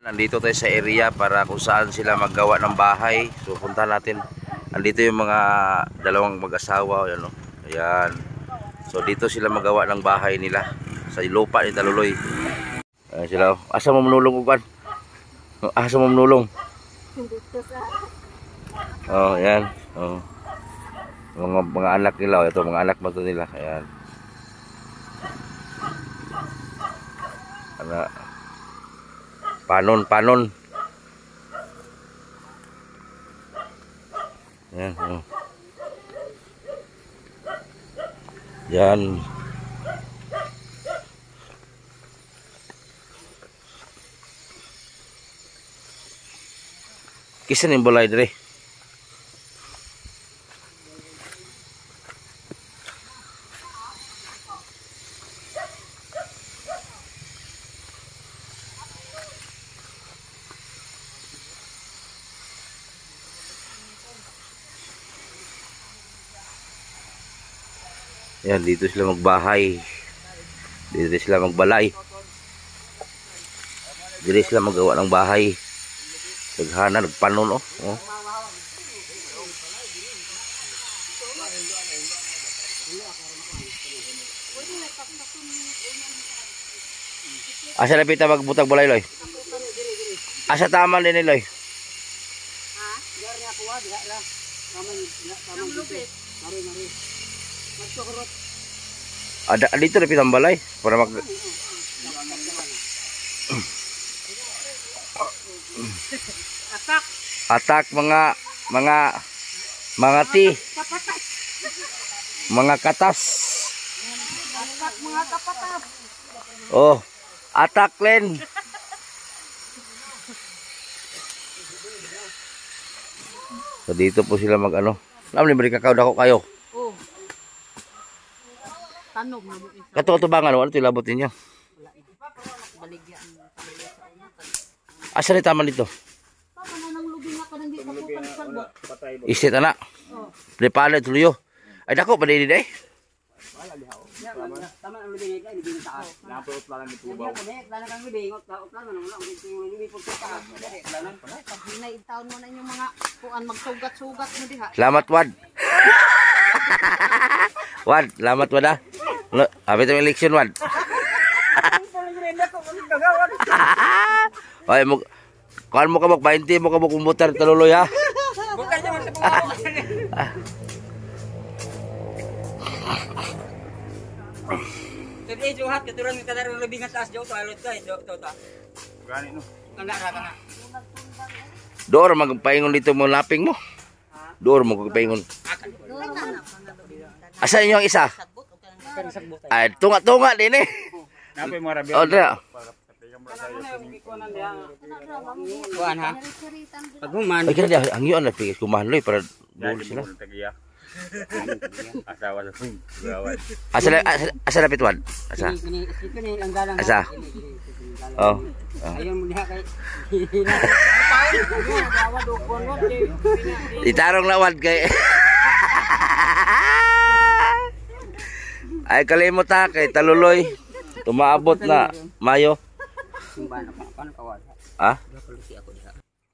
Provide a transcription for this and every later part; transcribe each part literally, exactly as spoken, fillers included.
Nandito tayo sa area para kung saan sila maggawa ng bahay. So puntahan natin. Andito yung mga dalawang mag-asawa, ayan, no? Ayan. So dito sila magawa ng bahay nila sa lupa ni Taluloy. Ayan sila. Asa mo manulong uban? Asa mo manulong? Oh, ayan. Oh. Mga mga anak nila, ito mga anak mo to nila. Ayan. Ana panon panon. Yan, oh. Yan. Kisan yung balay dire. Yan, dito sila magbahay. Dito sila magbalay. Dito sila magawa ng bahay. Naghana, nagpanon, oh. Oh. Asa na pita magbutag balay, Loy? Asa taman din ni Loy? Ha? Diyan niya kuha, diha lang. Taman, taman lupit. Mari, mari. Ada dito na pitang balay para mag atak atak mga mga mga ti mga katas atak mga kapatas. Oh, atak len. So dito po sila mag ano. Naman libre kakao dako kayo. Tanog na mo isa. Kato-katubangan, ano ito ilabot ninyo? Baligyan. Asa ni taman dito? Tama na nang lubi nga ka nang di kaputan salbot. Isit anak. Oh. Prepare tuloy. Ay dako pa din day. Wala diha. Tama ang lubi nga kay di taas. Napot lang ni tubaw. Kami dala kang lubi ngot taot lang nang wala ang lubi pud taas. Dali dalan pa. Pag hinaitaon mo na inyong mga kuan magsugat-sugat mo diha. Salamat Wad. Wad, salamat Wad ah. Abi to election Wad. Ay mo kan mo ka mag twenty mo ka mo kumutar Taluloy ha. Bukay naman sa buwan. Tapi juhat keturunan kadar lebih ngetas jauh toilet guys, jauh to ta. Gani no. Kana ra kana. Dor magpaingon dito mo laping mo. Dor mo magpaingon. Asa inyo ang isa? Ay tunga-tunga din eh. Napay mo rabi. Oh, dra. Kuan ha. Paghuman. Ay kada ang iyo na pigis kumanloy para dul sila. Asawa sa pung. Asa asa, asa lapit Wad? Asa? Asa? Oh. Ayun mo diha kay. Itarong na Wad kay. Ay kalimot ha kay Taluloy. Tumaabot na Mayo. Simbahan pa paano kawal. Ah? Kalusi ako diha.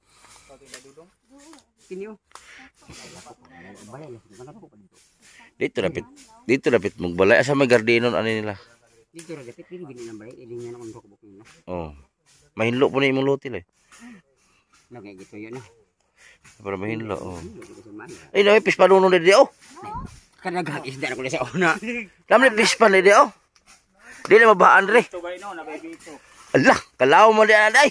Kinyo. Dito dapat. Dito dapat magbalay asa may gardenon ani nila. Dito ra dapat dili gini nang balay ili nya nang bukbuk nila. Oh. Mahinlo po na imong lutil eh. Nagay gito yun eh. Para mahinlo oh. Ay na pis panuno na di oh. Kanagag isda na ko sa una. Lamli pis pa na di oh. Dili mabaan re. Tubay no na baby ito. Allah, kalaw mo di aday.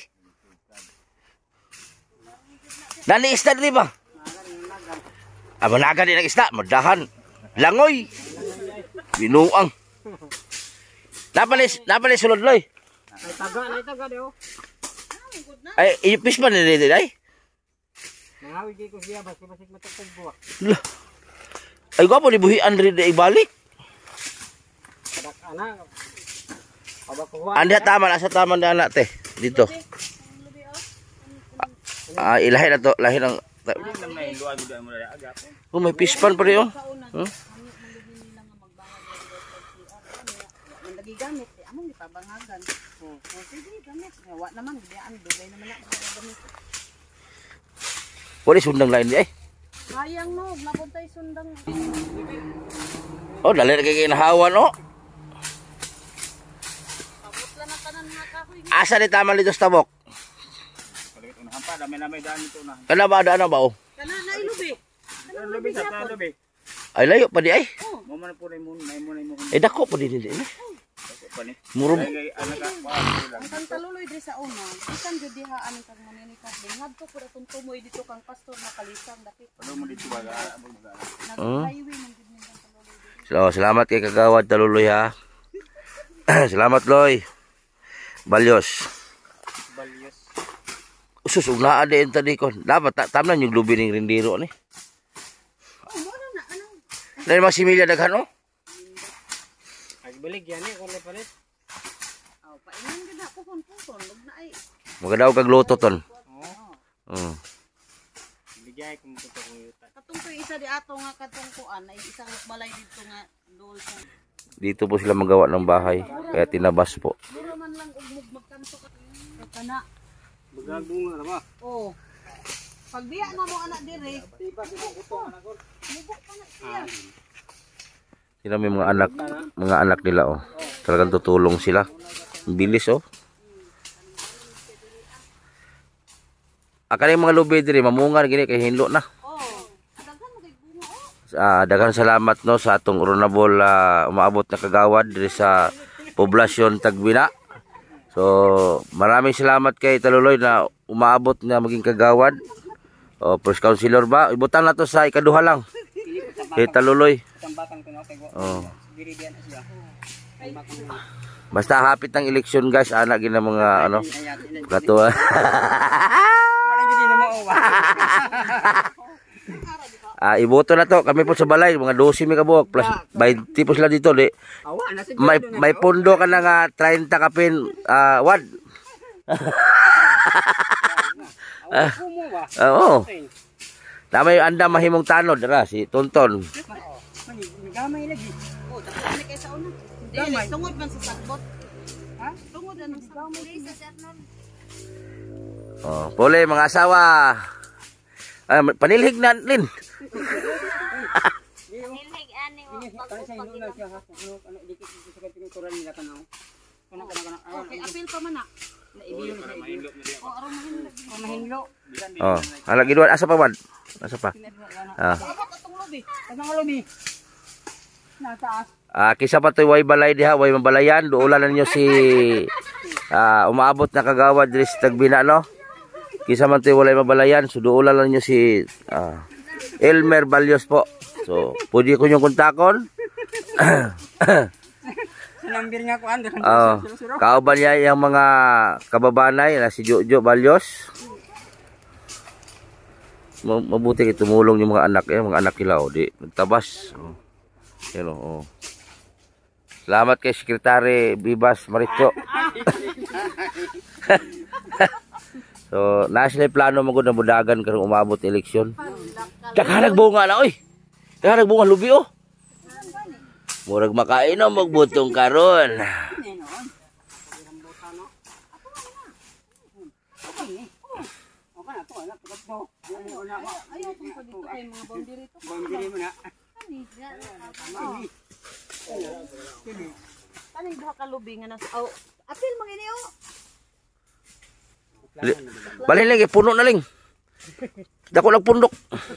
Nani isda di ba? Aba naga di ng isda, madahan. Langoy. Binuang. Napalis, napalis sulod loy. Ay taga, ay taga di oh. Ay, ipis pa na di di ay. Nangawi di ko siya basta basik matukog buwak. Lah. Ay gwapo ni buhian rin di ibalik. Kadak ana. Aba ko Andi taman asa taman da anak teh dito. Ah, ilahi na to, lahi ng oh, may pispan pa rin oh. Huh? tabangagan. Oh, oh sige, gamit. Wa naman, diyan, dugay naman ako gamit. Wala sundang lain di ay. Sayang no, napuntay sundang. Oh, dali na kay kinahawan no. Abot lang ang tanan mga kahoy. Asa ni tama dito sa tabok? Palit unahan pa, dami na may daan ito na. Kana ba daan na ba oh? Kana na ilubi. Kana Lubi sa ta lubi. Ay layo pa di ay. Mo man po na mo, na mo na mo. Eh dako pa di di. Ako pa ni. Muro Ay anak ka pa lang. ang kang taluloy diri sa una. Isan jud diha ani kang maninikas. Ngadto ko datong tumoy dito kang pastor na kalisang dapit. Ano mo dito baga, abog baga. Nag-highway man gid ning kang taluloy. So, salamat kay Kagawad Taluloy ha. Salamat Loy. Balyos. Balyos. Usus unaan din tadi kon. Dapat ta tamnan yung lubi ning rindiro ni. Oh, mo na na ano. Dahil mga similya daghan oh. Ay balik yan eh, kulay palit. Oh, paingon gid ako kon puton, lug na ay. Magadaw kag luto ton. Oo. Mm. Bigay kung kuto ko yuta. Katong to isa di ato nga katong kuan ay isang balay dito nga dol sa. Dito po sila magawa ng bahay. Kaya tinabas po. Duro man lang ugmog magkanto ka. Kana. Bagagong na ba? Oh. Pag biya na mo anak dire, tiba sa kuto anak ko. Mubo pa na siya. Sila may mga anak, mga anak nila oh. Talagang tutulong sila. Ang bilis oh. Akala yung mga lubi diri mamunga gini kay hinlo na. Oh. Daghan mo kay bunga oh. Ah, daghang salamat no sa atong honorable uh, umaabot na kagawad diri sa poblasyon Tagbina. So, maraming salamat kay Taluloy na umaabot na maging kagawad. O, first councilor ba? Ibutan na to sa ikaduha lang. Kay Taluloy. Tambakan ko na kay go. Oh. Diri diyan siya. Basta hapit ng eleksyon guys, anak gina mga ano, katuwa. Wala gid na mo. Ah, iboto na to. Kami po sa balay, mga twelve mi kabuok plus twenty po sila dito, di. Awa na si May may pundo ka na nga thirty kapin ah wad. Awa ko mo ba? Oo. Namay anda mahimong tanod dara si Tonton. Gamay lagi. Oh, dako ni kay sa una. Dili tungod man sa sakbot. Ha? Tungod na sa sakbot sa sernon. Oh, pole mga asawa. Ah, panilhig na lin. Nilhig ani wa Okay, apil pa man na. Naibiyo na sa iyo. Oh, aron mahinlo. Oh, mahinlo. Oh, ala gidwan asa pa man? Asa pa? Ah. Dapat atong lobi. Kanang lobi. Nataas. Ah, kisa pa toy way balay diha, way mabalayan, duulan na ninyo si ah umaabot na kagawad diri sa Tagbina no. Kisa man toy walay mabalayan, so duulan na ninyo si ah Elmer Balyos po. So, pwede ko yung kontakon. Sinambir nga ko ando. Oh, kauban niya yung mga kababanay na si Jojo Balyos. Mabuti kay tumulong yung mga anak, eh, mga anak nila oh, di nagtabas. Oh. Yan oh. Salamat kay Sekretary Bibas Maricho. So, nasa na plano mo ko na budagan karong umabot eleksyon. Tsaka nagbunga na, oy. Tsaka nagbunga lubi, oh. Murag makain o magbutong karon. Ayaw tong dito kay mga boundary to. Boundary mo na. Kani duha ka lubi nga nas. Oh, apil mangini oh. Balhin lagi, puno na lang. Dako lang pundok.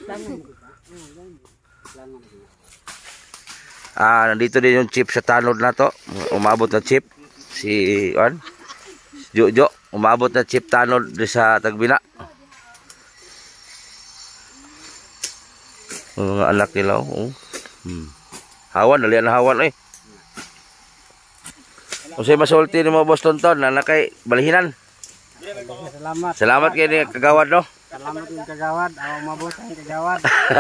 Ah, nandito din yung chip sa tanod na to. Umabot na chip. Si, ano? Si Jojo. Umabot na chip tanod di sa Tagbina. Mga anak nila. Oh. Hmm. Hawan, dalian na hawan eh. Kung sa'yo masulti ni mo, Boss Tonton, na nakay balihinan. Salamat. Salamat kayo ni kagawad, no? Salamat yung kagawad. Awa mabuti ang kagawad.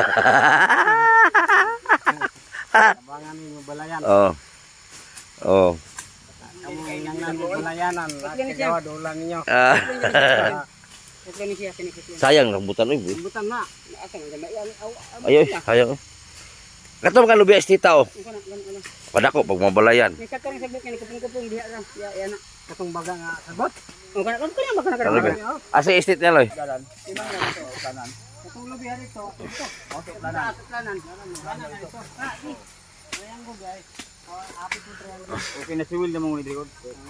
Abangan ninyo balayan. Oo. Oo. Kamu yang nang balayanan. Kagawad ulan ninyo. Ah. Kani siya, kani siya. Sayang rambutan, uy. Butan na. Asa nga yan? Ayo, sayang. Kato mga lubi estita oh. Ang kana kana kana. Padako pag mabalayan. Ni sakto ni sagbot ni kupong-kupong diha ra. Ya ya na. Katong baga nga sagbot. Ang kana kana kana kana kana. Lubi. Asa estate niya loy? Dalan. Imang na ito, kanan. Katong lubi ari to. Ito. Okay, kanan. Planan. Planan ito. Ah, ni. Ayan go guys. Api po triangle. Okay na siwil na mong record.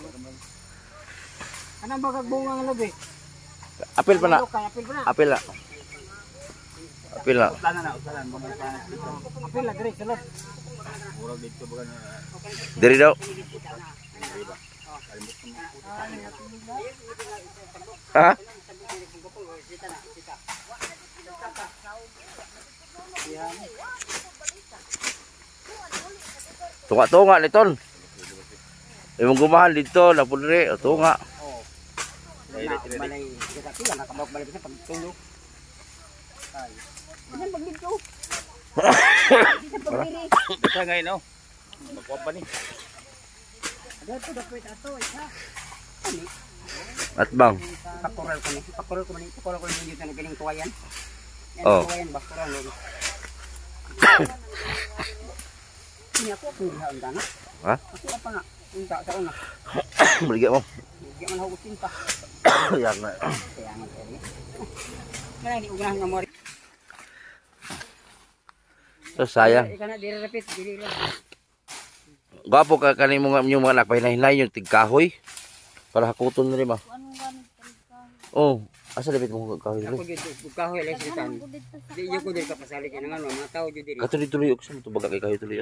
Anong bagag bunga nga lubi? Apil pa na. Apil pa na. Apil na. Apil na. Kanan na, kanan mo na kanan. Apil la dire sulod. Murag dito ba na. Diri daw. Ha? Tunga-tunga ni Ton. Imong gumahan dito na pudre, tunga. Oh. Balay kita pila nakamok balay sa pagtulo. Ay. Ano bang dito? Basta ngayon oh. Magkuha pa ni. Dato dapat ato isa. At bang. Pakoral ko ni. Pakoral ko ni. Pakoral ko ni dito na galing tuwayan. Yan Oh. tuwayan ba koral ni. Ini ako kung diha ang dana. Ha? Ako pa nga. Unta sa una. Maligya mo. Di man ako sinta. Yan na. Kaya nga kaya. Mana di ugahan nga mo. So sayang. Ika na dire repeat dili lang. Gwapo ka kani mo nga yung mga anak pahinay yung tigkahoy. Para hakuton rin ba? Oh, asa dapat mo kahoy Ako rin. jud kahoy les bitan. Di yo ko dire ka pasali kay nga mga tao jud dire. Kato dito tuloy sa to baga kay kahoy tuloy.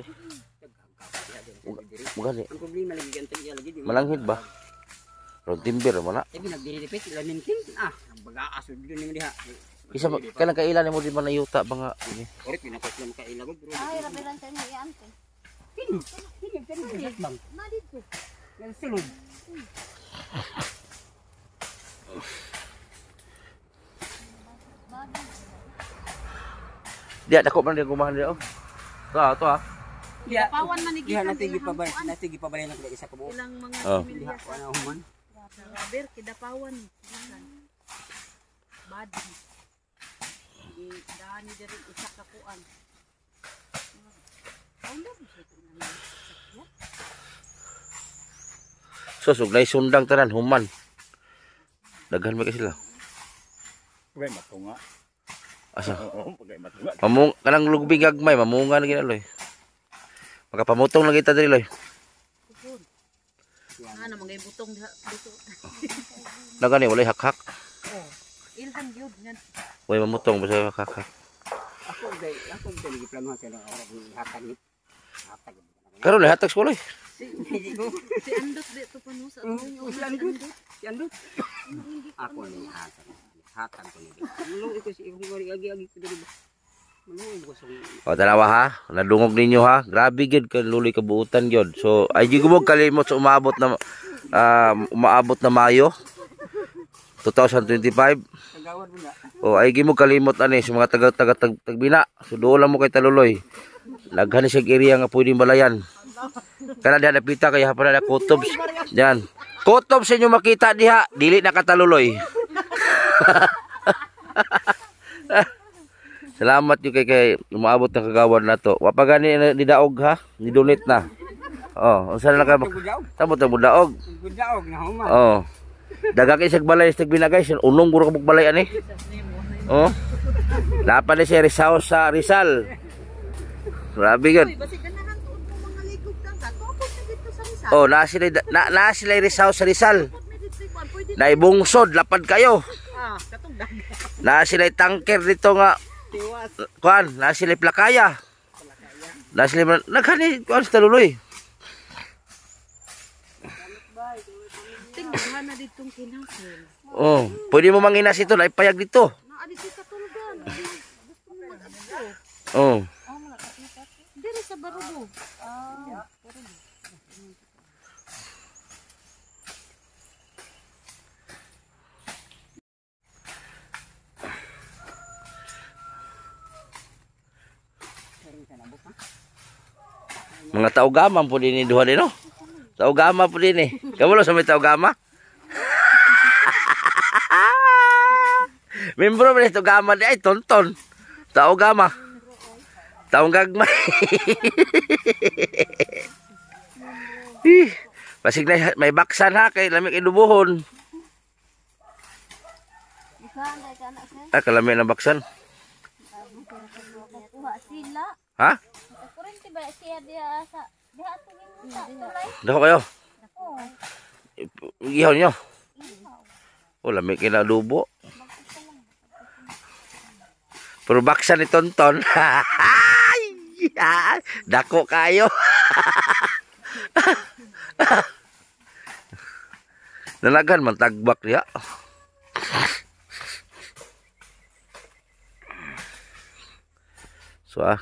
Mugani. Ang problema lagi ganto iya lagi di. Malanghid ba? Ron timber mo na. Tapi nagdiri repeat ila mintin. Ah, ang baga asod jud ni diha. Isa kanang kailan mo di man nayuta ba nga ini. Orit pinakot lang ka ila gud. Ay, rabilan sa inyo iyan ko. Kini, kini kini kini bang. Na dito. Yan sulod. Dia dako man dia gumahan dia oh. To ah, to ah. Diha. Pawan man ni Diha gikan. nati gipabay, nati gipabay na isa ka buo. Ilang mga Oh. Diha similya ko na human. Raber kidapawan gikan. Badi. Di dani diri isa ka kuan. Ano ba siya ina? So sugnay sundang tanan human. Daghan ba sila? Pagay matunga. Asa? Oo, pagay matunga. Mamung kanang lugbing gagmay mamunga na ginaloy. Makapamutong lang kita diri loy. Ano mga butong diha dito. Nagani walay hakhak. Oh. Ilhan gyud ngan. Way mamutong basta hakhak. Ako day, ako day giplano sa lang ora ni hakan ni. Hakan. Karon lay hatak ko loy. Si Si Andot dito pa no sa tuwing si Andot. Si Andot. Ako ni hakan. Hakan ko ni. Ano ito si ibang wari agi-agi ko diri. Ano ko sa O tanawa ha, nadungog ninyo ha. Grabe gid ka luloy kabuutan gyud. So ay di gumog kalimot sa umabot na ah, umaabot na Mayo twenty twenty-five. kagawad mo na. O ay gimog kalimot ani sa mga taga taga tag, tagbina. So doon lang mo kay Taluloy. Laghan ni siya area nga pwedeng balayan. Kana diha napita kay hapon na kutobs. Diyan. Kutobs sa inyo makita diha, dili na kataluloy. Salamat yung kay kay umaabot ng kagawad na to. Wa pa gani ni daog ha, ni donate na. Oh, unsa na ka Gudaog. Tamo ta daog. Gudaog na human. Oh. Daga kay sag balay sa tagbina guys, unong buro ka balay ani. Oh. Dapat ni si Rizal sa Rizal. Grabe gud. Basi ganahan tuod ko mga ligog kang ka. Tupod na dito sa Rizal. Oh, na sila na, na sila Rizal sa Rizal. Tupod na dito kuan pwede. Naibungsod, lapad kayo. Ah, katong dagat. Na sila tanker dito nga Tiwas. kuan, na sila plakaya. Na sila naghani kuan sa Taluloy. Tingnan na ditong kinasel. Oh, pwede mo manginas ito, naipayag dito. Naa dito sa tulugan. Gusto mo mag-adto. Oh. Diri sa Barubo. Ah. Mga taugama po din ni duha din no. Taugama po din eh. Kamu lo sa may taugama? Membro ba ni taugama di ay tonton. Taugama. Taong gagmay. Ih, Basig na may baksan ha kay lami kay dubuhon. Ah, kalami ng baksan. Sila. Ha? Kurente ba siya dia sa diha tingin mo sa tulay. Dako kayo. Oo. Ihaw nyo. Oh, lami kay na dubo. Pero baksan ni Tonton. Dako kayo. Nalagan man tagbak niya. So ah.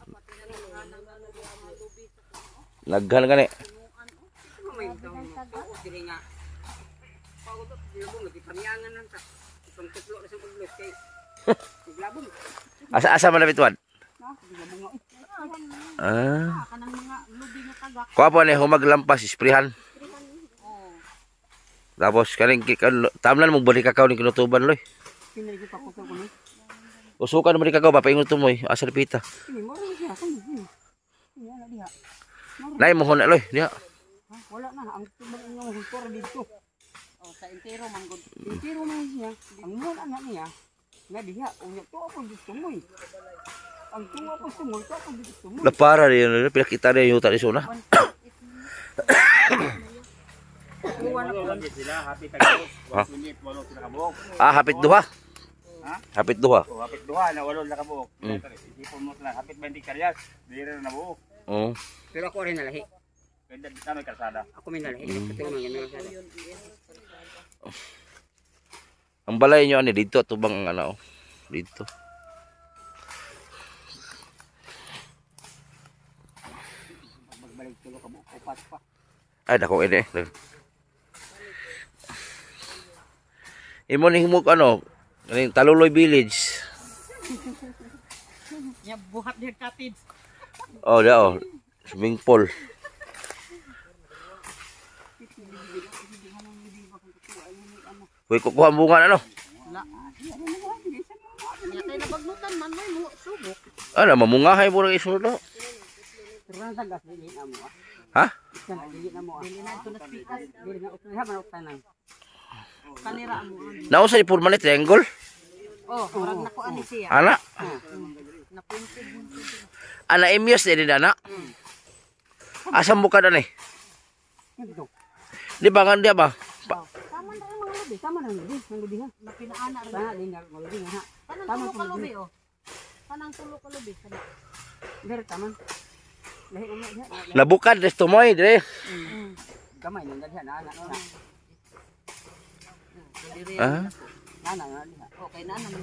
Naghan gani. Asa asa man napituan? Ah. Kanang mga lubi nga tagak. Kuha po ni humaglampas isprihan. Tapos kaning tamlan mo balik kakao ni kinutuban loy. Pinay ko pa ko ko ni. Usukan mo ni kakao ba paingon tumoy asa pita. Ini mo rin siya kan. Ini ana diha. Nay mo hon loy diha. Ha, wala na ang tubag inyong hultor dito. Oh, sa entero man gud. Entero man siya. Ang wala na niya. Nga diha unya to ako dito mo. Ang tuwa ko sumoy to ako dito mo. La para rin pinakita na yung tali suna. Sila hapit tago. one minute walo sila kabuok. Ah, hapit duha. Ha? Hapit duha. Oh, hapit duha na walo sila kabuok. Mm. Isipon mo sila hapit twenty karyas. Dire na buok. Oo. Pero ako rin nalahi. Kaya dito may kalsada. Ako may nalahi. Katulad man ganun sa. Ang balay nyo ani dito tubang ang ano dito. Magbalik tulo ka buok upat pa. Ay dako ini. Imo ni himog ano, kaning Taluloy Village. Ya buhat dia cottage. Oh, da oh. Swimming pool. Uy, kukuha ang bunga ano? Ya kay nabagnutan man may mo subok. Ano, mamungahay mo rin isunod no? Pero sa gas dili na mo. Ha? Kan dili na mo. Dili na to na pikas. Dili na utoy ha man tanan. Kanira mo. Nausa ni Purman ni Triangle? Oh, murag nako ani siya. Ana? Napinted. Ana imyos din ana? Asam buka dan eh? Dito. Di ba kan dia ba? Pa- Tama na ang mga lubi, tama na ang lubi, ang lubi ha. Napinaana rin. Tama din ang lubi ha. Kanang tulo ka lubi oh. Kanang tulo ka lubi. Pero tama. Lahi na diha. Nabukad des tumoy dire. Gamay nang diha na ana na. Ah, Nana na diha. Okay na naman.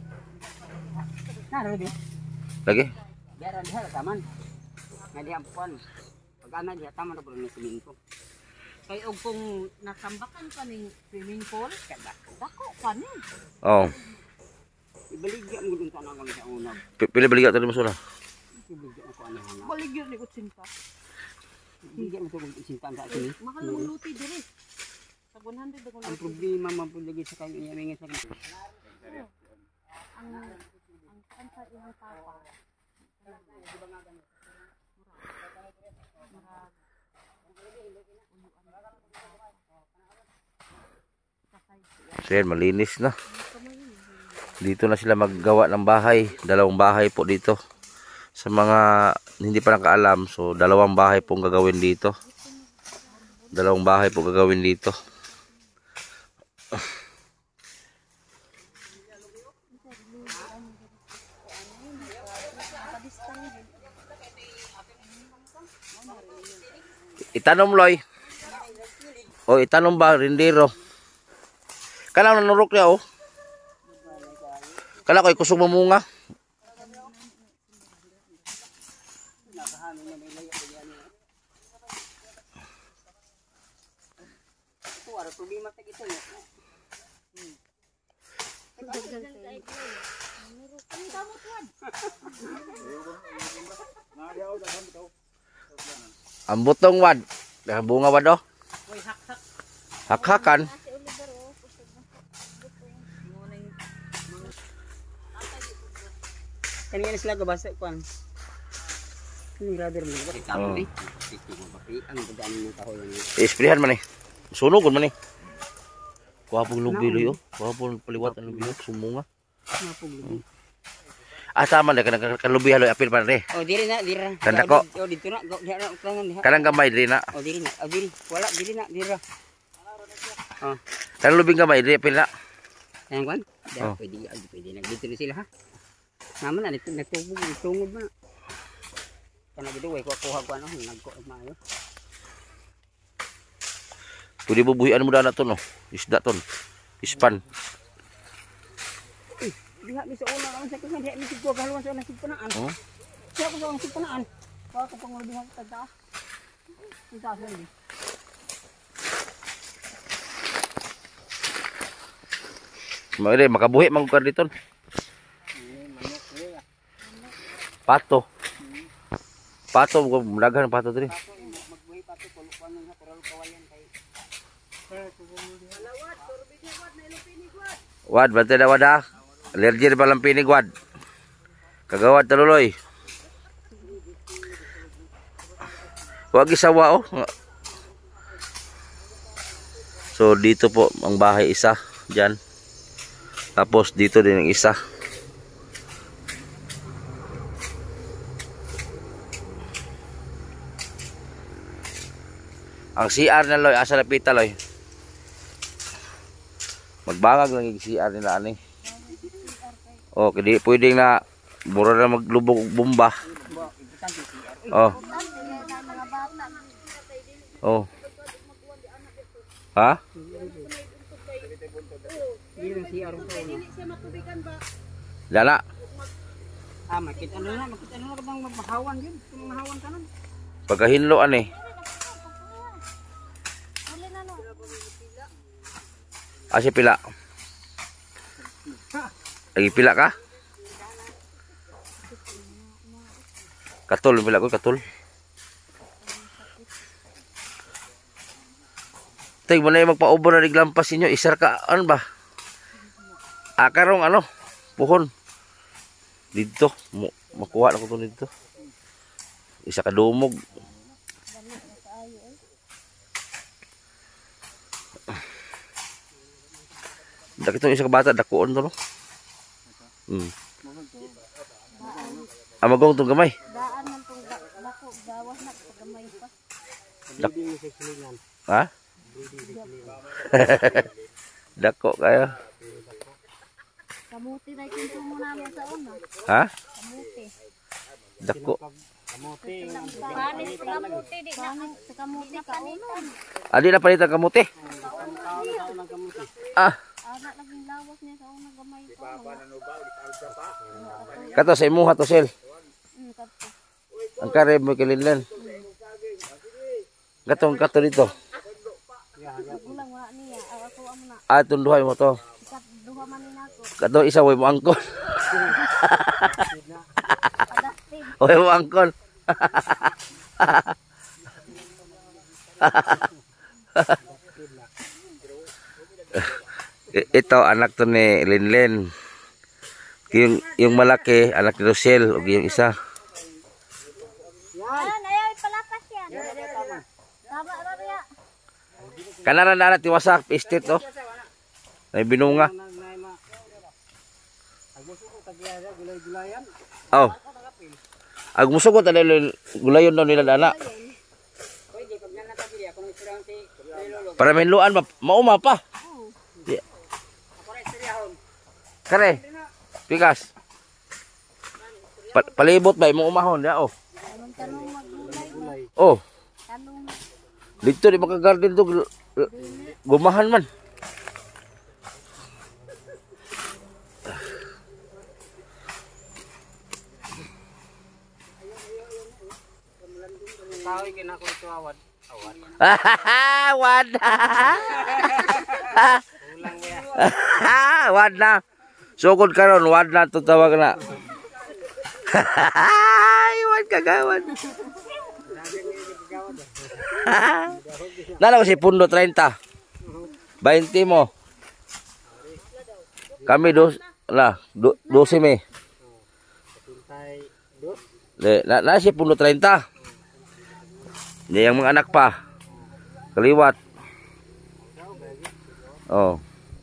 Na lubi. lagi. Pero diha taman. Nga diha puan. Pag ana diha tama na bro ni swimming pool. Kay og kung nasambakan pa ning swimming pool, kada dako pa ni. Oh. Ibaligyan mo dun tanang kami sa una. Pi- Pili balikat tadi masuna. Ibaligyan ko ano hanga. Baligyan ni kutsinta. Ibaligyan mo to kung isintan sa sini. Mahal mo luti dire. Sa one hundred ako. Ang problema man po lagi sa kanya iyamingan sa kanya. Ang ang kansa imong papa. So yan, malinis na. Dito na sila maggawa ng bahay. Dalawang bahay po dito. Sa mga hindi pa nakaalam, so dalawang bahay pong gagawin dito. Dalawang bahay po gagawin dito. Itanom loy. O itanom ba rindero? Kanang nanurok niya oh. Kala ko ikusog mamunga. Wala problema tek ito niya. Ang butong wad. Bunga wad oh. Oy hak-hak. Hakhakan. Kanina sila gabasa kwan. Ang grabe rin mo. Ikaw Oh. eh. Ang gudaan mo kahoy niya. Isprihan man eh. Sunog man eh. Kuwapong lubi oh. Kuwapong paliwat ang lubi oh. Sumunga. Napog lubi. Ah, tama na. Kanang kalubi haloy apil pa rin. Oh, diri na, diri na. Tanda ko. Oh, dito na. Go, diha na utlangan diha. Kanang gamay diri na. Oh, diri na. Oh, diri. Wala, diri na, diri na. Oh, Kanang lubing gamay diri apil na. ayan kwan. Diha, Oh. pwede, ah, pwede na. Dito na sila ha. Naman na, dito natubog, tungod na. Kana dito, way kuha ko ano, nagkuha maayo. Pwede bubuhian mo na to no. Isda ton. Ispan. Diha mi sa una naman sa kuha, diha mi siguro kaluan sa nasig panaan. Oh. Siya ko sa nasig panaan. Kuha ko pang diha sa taas. Ang taas na din. Magre makabuhi magkar dito. Pato. Pato mudaghan pato diri. Magbuhi pa to kulo pa ng natural kawayan kay. Wad bante na wada. Allergy pa lang pinig wad. Kagawad taluloy. Wag isawa oh. So dito po ang bahay isa diyan. Tapos dito din ang isa. Ang C R na loy, asa napita loy. Magbangag lang yung C R nila ani. Oh, kadi pwedeng na mura na maglubog og bomba. Oh. Oh. Ha? Diri si Aaron ko. Lala. Ah, makit ano na, makit ano na bang mahawan yun. Kung mahawan ka nun. Pagkahinlo ani. Huli na no. Asa pila? Lagi pila ka? Katul pila ko katul. Tay mo na yung magpa-over na niglampas inyo. Isar ka, ano ba? Akarong ano? Puhon. Dito. Mo, makuha na ko ito dito. Isa ka dumog. Daki itong isa ka bata. Dakuon to no? Hmm. Amagong itong gamay. Daan man tong dako gawas na gamay pa. Ha? Dako kayo. Kamuti na kinto mo namin sa una. Ha? Kamuti. Dako. Panis sa kamuti di na. Sa kamuti kauna. Adi na palitan kamuti. Ah. Ana laging lawas niya sa una gamay pa. Kato sa imuha to sel. Hmm, kato. Ang kare mo kilinlan. Gatong kato dito. Ulang wala niya. Ako amo na. Ah, tunduhay mo to. Ikat duha man ni nako. Kato isa way mo angkon. Adaptive. Way mo angkon. Ito anak to ni Linlen. Yung yung malaki anak ni Rosel ug yung isa. Yan, ayaw ipalapas yan. Tama ra niya. Kanara na tiwasak estate to. May binunga. Oh. Ag musugot ta gulayon daw nila dana. Para menluan ma mauma pa. Di- Kare. Pikas. Pa palibot ba mo umahon ya oh. Anong tanong maglulay mo? Oh, Tanong dito di maka-garden to gu- gumahan man. Kahoy kinako ito awad. Awad. Wad. Ulang ba. Wad na. Sugod karon wad na to tawag na. Wad kagawan. Nala ko si Pundo thirty. twenty mo. Kami dos lah, do, twelve me. De, na, na si puno treinta. Niya yung mga anak pa. Kaliwat. Oh.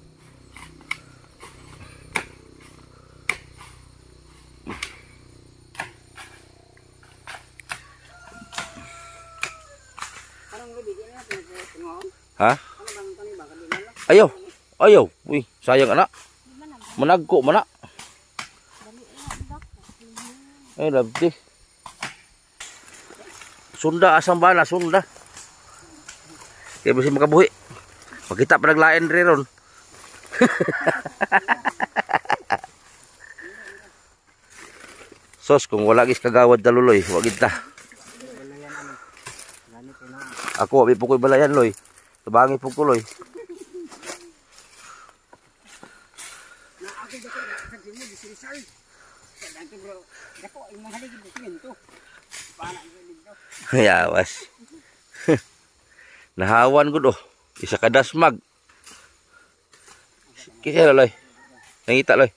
Ha? Ayaw. Ayaw. Uy, sayang anak. Managko mana. Ay, labdi. Sunda asam bana, sunda. Kaya bisa makabuhi. Makita pa naglain rin ron. Sos, kung wala gis kagawad daluloy, wag kita. Ako, abi po ko'y balayan, loy. Tabangi po ko, loy. Yawas. Nahawan ko do. Isa ka dasmag. Kisa loy. Nangita loy.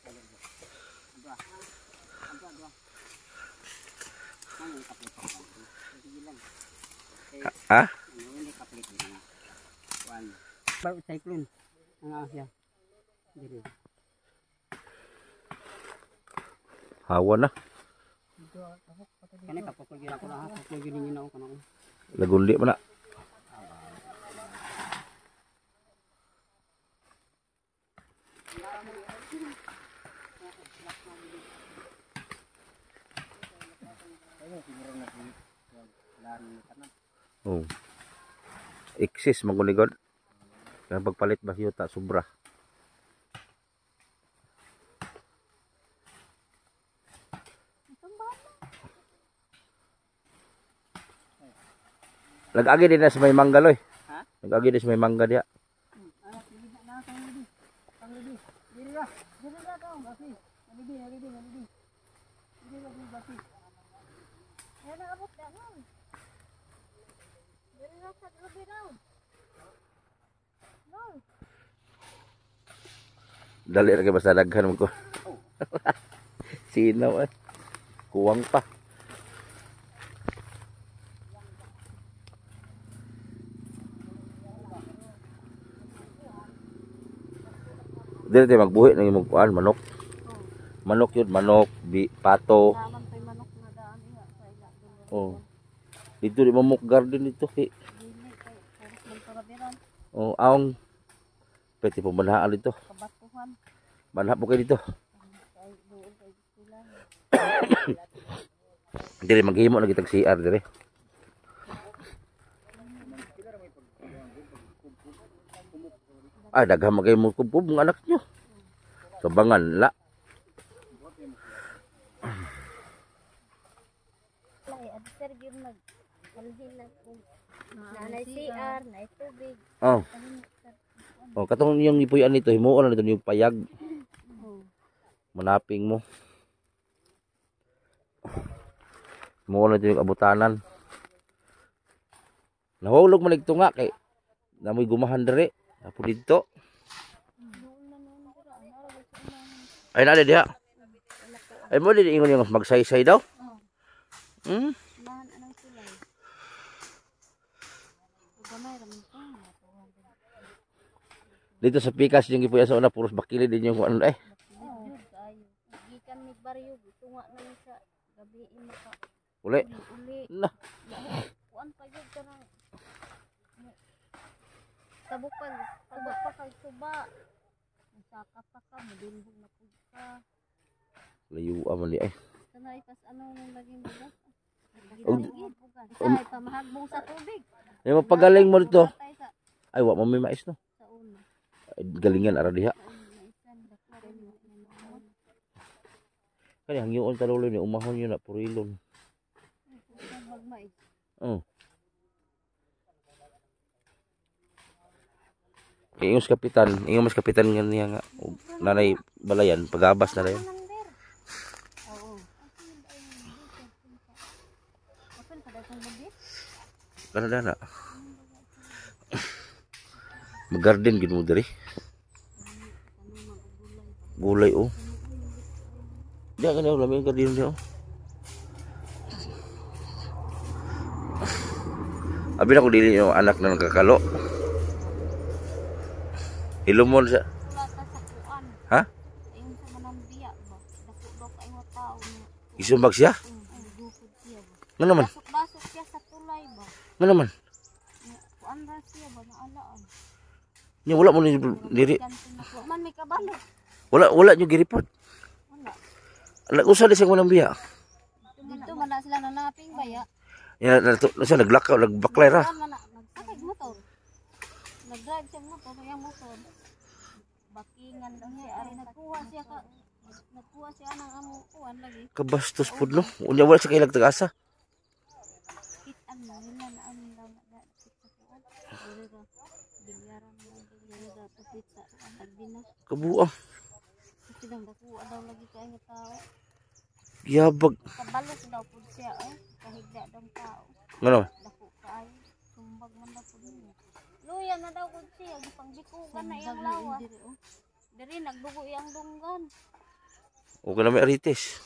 Ha? Baru cyclone. Ang asya. Diri. Hawan na. Kani kapokol gina ko na, kapokol gina ni ako kanang. Lagundi man na. Oh. Eksis maguligod. Kaya pagpalit ba yuta sobra. Nag-agi din na sa may mangga loy. Ha? Nag-agi din sa may mangga dia. Dali ra kay basta daghan mo ko. Sinaw eh. Kuwang pa. Dili tayo magbuhi ng imong kuan manok. Manok yun, manok, bi, pato. Naman tay manok na daan iya sa ila. Oh. Dito di mamok garden dito kay. Dili kay puros man parabiran. Oh, aong pwede po manhaan dito. Kabatuhan. Manha po kayo dito. Kay doon kay sila. Dili maghimo na kitag C R dire. Ah, daghang magay mo kubub ng anak nyo. Kabangan la. Lay ad sir gyud nag kalhin na kung nanay C R, nay tubig. Oh. Oh, katong yung ipuyan nito, himuon na nito yung payag. Manaping mo. Himuon na nito yung abutanan. Nahulog man ito nga kay namoy gumahan dere. Apo dito. Ay na diha. Ay mo din ingon yung magsaysay daw. Hmm? Mahan anang sulay. Gamay ra man to. Dito sa pikas yung ipuya sa una puros bakili din yung ano eh. Oh, kayo. Gikan ni baryo tunga na sa gabi maka Uli. uli. Na. Kuan pa gyud kanang tabukan, tabuk pa kag suba. Saka pa ka modilhog na pud ka. Layo man di ay. Sanay kas ano nang laging bugas. Og- Bugas. Sanay pa mahagbong sa tubig. Ay mapagaling mo dito. Patay sa Ay wa mo may mais no. sa una. Ay, galingan ara diha. Sa una isan dakla rin mo. Kani hangyoon taluloy ni umahon yun na purilon. Sa magmais. Oh. Ingos kapitan, ingos kapitan nga niya nga ug nanay balayan pagabas na dayon. Number. Oo. Open pa daw kung bagit. Kana dana. Mag-garden gid mo diri. Gulay oh. Diya ka na lamin ka din diyo. Abi na ko dili yung anak na nagkakalo. Hilumon siya. Wala ta sa kuan. Ha? Ayun sa manambiya ba. Dako daw kay nga tao niya. Isumbag siya? Ay dukod siya ba. Nga naman. Basok-basok siya sa tulay ba. Nga naman. Kuan ra siya ba naalaan. Nya wala mo ni diri. Ganto na ko. Man may kabalo. Wala wala nyo gireport. Wala. Ala usa di sa manang biya. Dito man na sila nanaping ba ya. Ya nato sa naglakaw, nagbaklay ra. Kuan man na nagsakay motor. Nag-drive siya motor, yung motor. Bakingan daw siya ari nagkuha siya ka. Nagkuha siya nang amo kuan lagi. Kabastos pud no. Unya wala sa kailag tag-asa. Kitan na nila na ano daw na sa kuan. Dili ra bilyaran mo dili ra tapit sa agdina. Kabuang. Kasi daw nakuha daw lagi kay nga tao. Yabag. Kabalot daw pud siya eh. Kahigda daw tao. Ngano? Dako kaayo. Sumbag man daw pud niya. Luya na daw pud siya gipang bikugan na iyang lawas. Diri nagdugo iyang dunggan. O ka na may arites.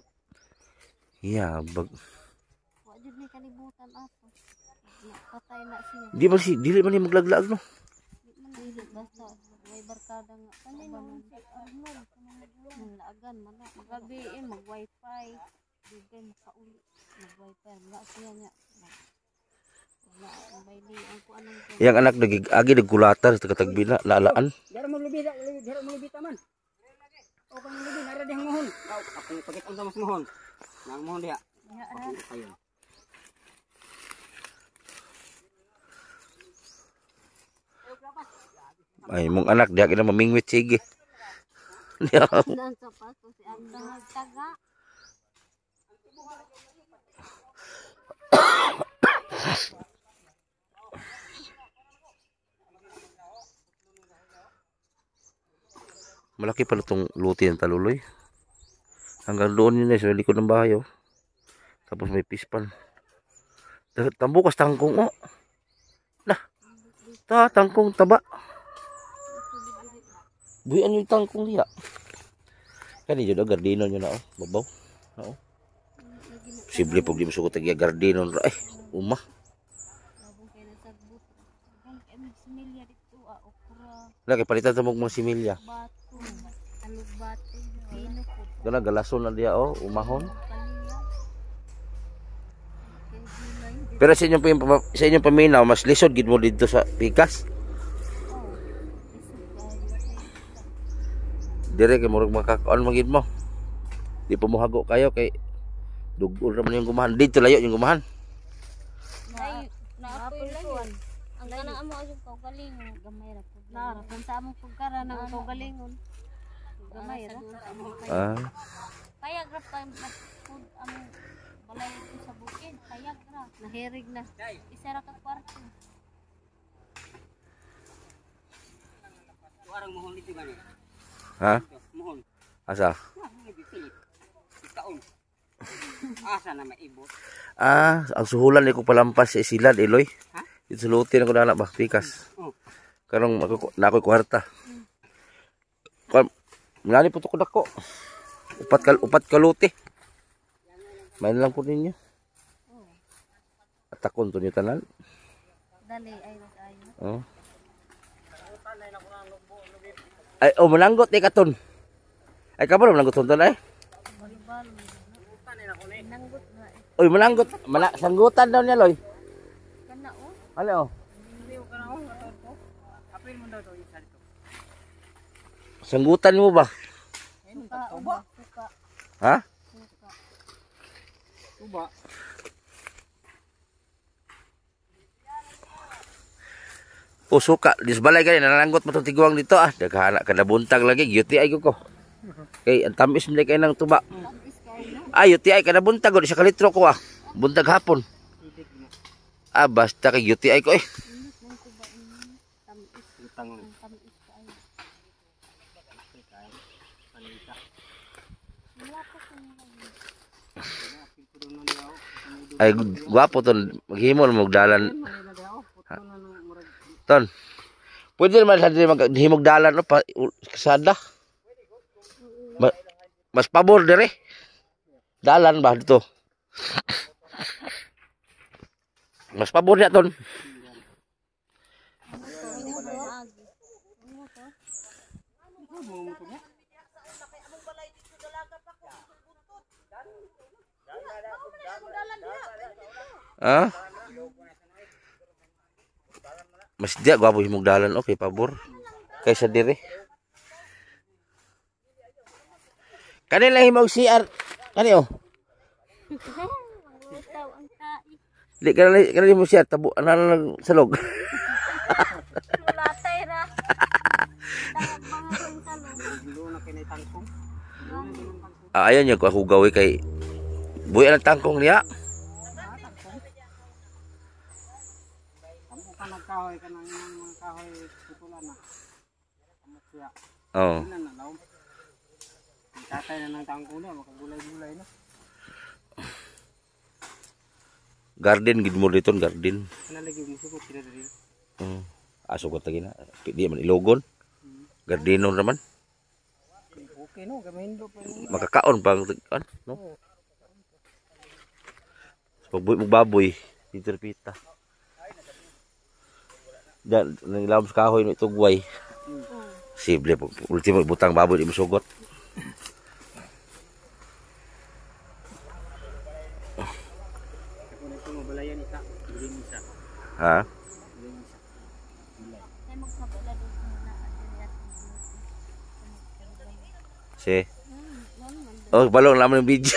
Yabag. Wa jud ni kalibutan ato. Patay na siya. Di man si dili man ni maglaglag no. Di man dili basta may barkada nga. Kanino man si Arnold kanang laagan man na. Magabiin mag wifi. Dugay makauli. Mag wifi wala siya nya. Wala ang bayli ang kuan ang Yang anak nagig agi nagkulatar sa katagbina naalaan. Dara mo lubi, dara mo lubi taman. O kang lubi nara dihang mohon. Aw, ako pakit ang mas mohon. Nang mohon diha. ya ana. Ayun. Ay mong anak diha kina mamingwit sige. Diha. Nan sa pato si Andang nagtaga. Malaki pala itong luti ng taluloy. Hanggang doon yun eh, sa likod ng bahay oh. Tapos may pispan. Tambukas tangkong oh. Nah. Ta, tangkong taba. Buyan yung tangkong diya. Kani yun oh, gardino nyo na oh. Babaw. Oh. Posible pag di masuko tagya gardino. Ay, umah. Labong kay nasagbot. Ang em similya dito ah okra, Lagi palitan sa mga similya. bato, alug bato, pino pud. Gana galason na diya oh, umahon. Kanila. Kay gulay. Pero sa inyong, pam- sa inyong paminaw, mas lisod gid mo dito sa pikas. Oh. Isog kayo. Dire kay murag makakaon magid mo. Di pa mo hago kayo kay dugol ra man yung gumahan. Dito layo yung gumahan. Nay, naapoy lang. Ang kanang amo asog kaugalingon gamay ra pud. Nara kun sa among pagkara nang kaugalingon. Gamay ra. Ah, Payag ra pa pud among balay dito sa bukid. Payag ra. Nahirig na. Isa ra ka kwarto. Tuarang mohon dito gani. ha? Mohon. Asa? Wah, may bipilit. Ikaon. Asa na maibot. Ah, ang suhulan ni ko palampas sa Isilad, Eloy. Ha? Dito sa luti na ko na ba, pikas. Oh. Karong ako na ako'y kwarta. Kwan, ngani po to ko dako. Upat kal upat kaluti. May lang po ninyo. At akon to niyo tanan. Dali ay ayo. Oh. Ay, oh, mananggot ni katon. Ay, kabalo mananggot ton ay. Balbal. Nanggut na eh. Oy, mananggot, mana sanggutan daw niya, Loy. Kana oh. Ano oh? Apil mo daw to isa dito. Sanggutan mo ba? Suka, uba. Suka, Ha? suka. Uba. O suka, disbalay ka rin, nananggot mo itong tiguang dito ah. Daghana ka na buntag lagi, U T I ko ko. Okay, ang tamis mo kayo ng tuba. Tamis kayo no. Ay, U T I ka na buntag, o di sa kalitro ko ah. Buntag hapon. Ah, basta kay U T I ko eh. Init ng kuba ini. Tamis. Utang. Ang tamis kayo. Wala pa sa mga. Apil ko daw na daw. Ay, gwapo ton. Maghimo na magdalan. Ton. Pwede naman sa diri maghimog dalan no pa kasada. Ma, mas pabor dire. Dalan ba dito? Mas pabor niya ton. Ah? Mas dia gwapo himog dalan okay pabor. Kaysa dire. Kanila himog C R. Kani oh. Mangutaw ang tai. Di kanila kanila himog C R tabo ana salog. Latay ra. Dapat mga kang talong. Dilo na kinay tangkong. Ah, ayan niya ko ako gawi kay buhi ang tangkong niya. Kamu ka nagkahoy ka nang mga kahoy putulan na. Kamu siya. Oh. Ina na laom. Tatay na ng tangkong niya makagulay-gulay na. Garden gid mo dito garden. Kana lagi musugot sila diri. Hmm. Aso ko tagi na. Di man ilogon. Gardeno naman. Okay no, gamihin do pa ni. Makakaon pang ano, no? Pagbuhi mo baboy, dito pita. Dan nang sa kahoy no tugway. Sible po. Ultimo butang baboy di musugot. Kung ito mabalayan isa, bilin isa. Ha? Bilin isa. Ay magsabala do na adiri Si. Oh, balong naman yung video.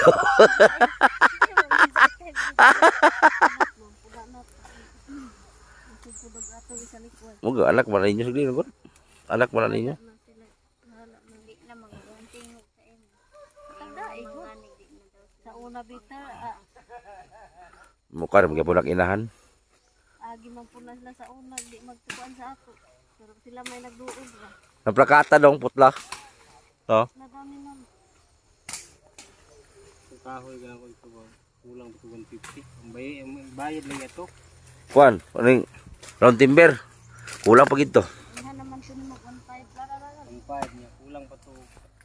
Moga anak mana ninyo sagdi ngon. Anak mana ninyo? Sa una bitar ah, Mukha rin magkapunak inahan. agi man puna sila sa una di magtukuan sa ako. Pero sila may nagduod ra. Naplakata dong putla. Oh. Nadami man. Kung kahoy ka na kung ito ba, kulang pa one fifty. Ang bayad, ang bayad lang ito. Kuan, aning round timber. Kulang pa gito. Iha naman siya mo one five la la la. one five niya, kulang pa to.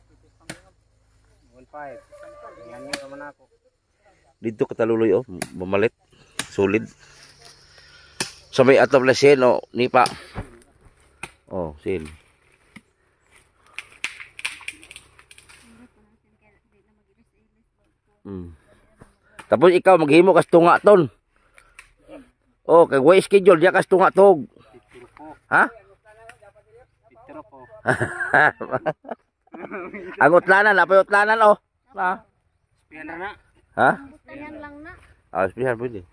one five. Yan yung kaman ako. Dito kataluloy oh, mamalit. Solid. Sa may atop na sin oh, nipa. Oh, sin. Hmm. Tapos ikaw maghimo kas tunga ton. Oh, kay way schedule dia kas tunga tog. Pitiro po. Ha? Pitiro po. Ang utlanan, napay utlanan oh. Ha? Pihan na na. Ha? Tanyan lang na. Ah, isprihan pwede.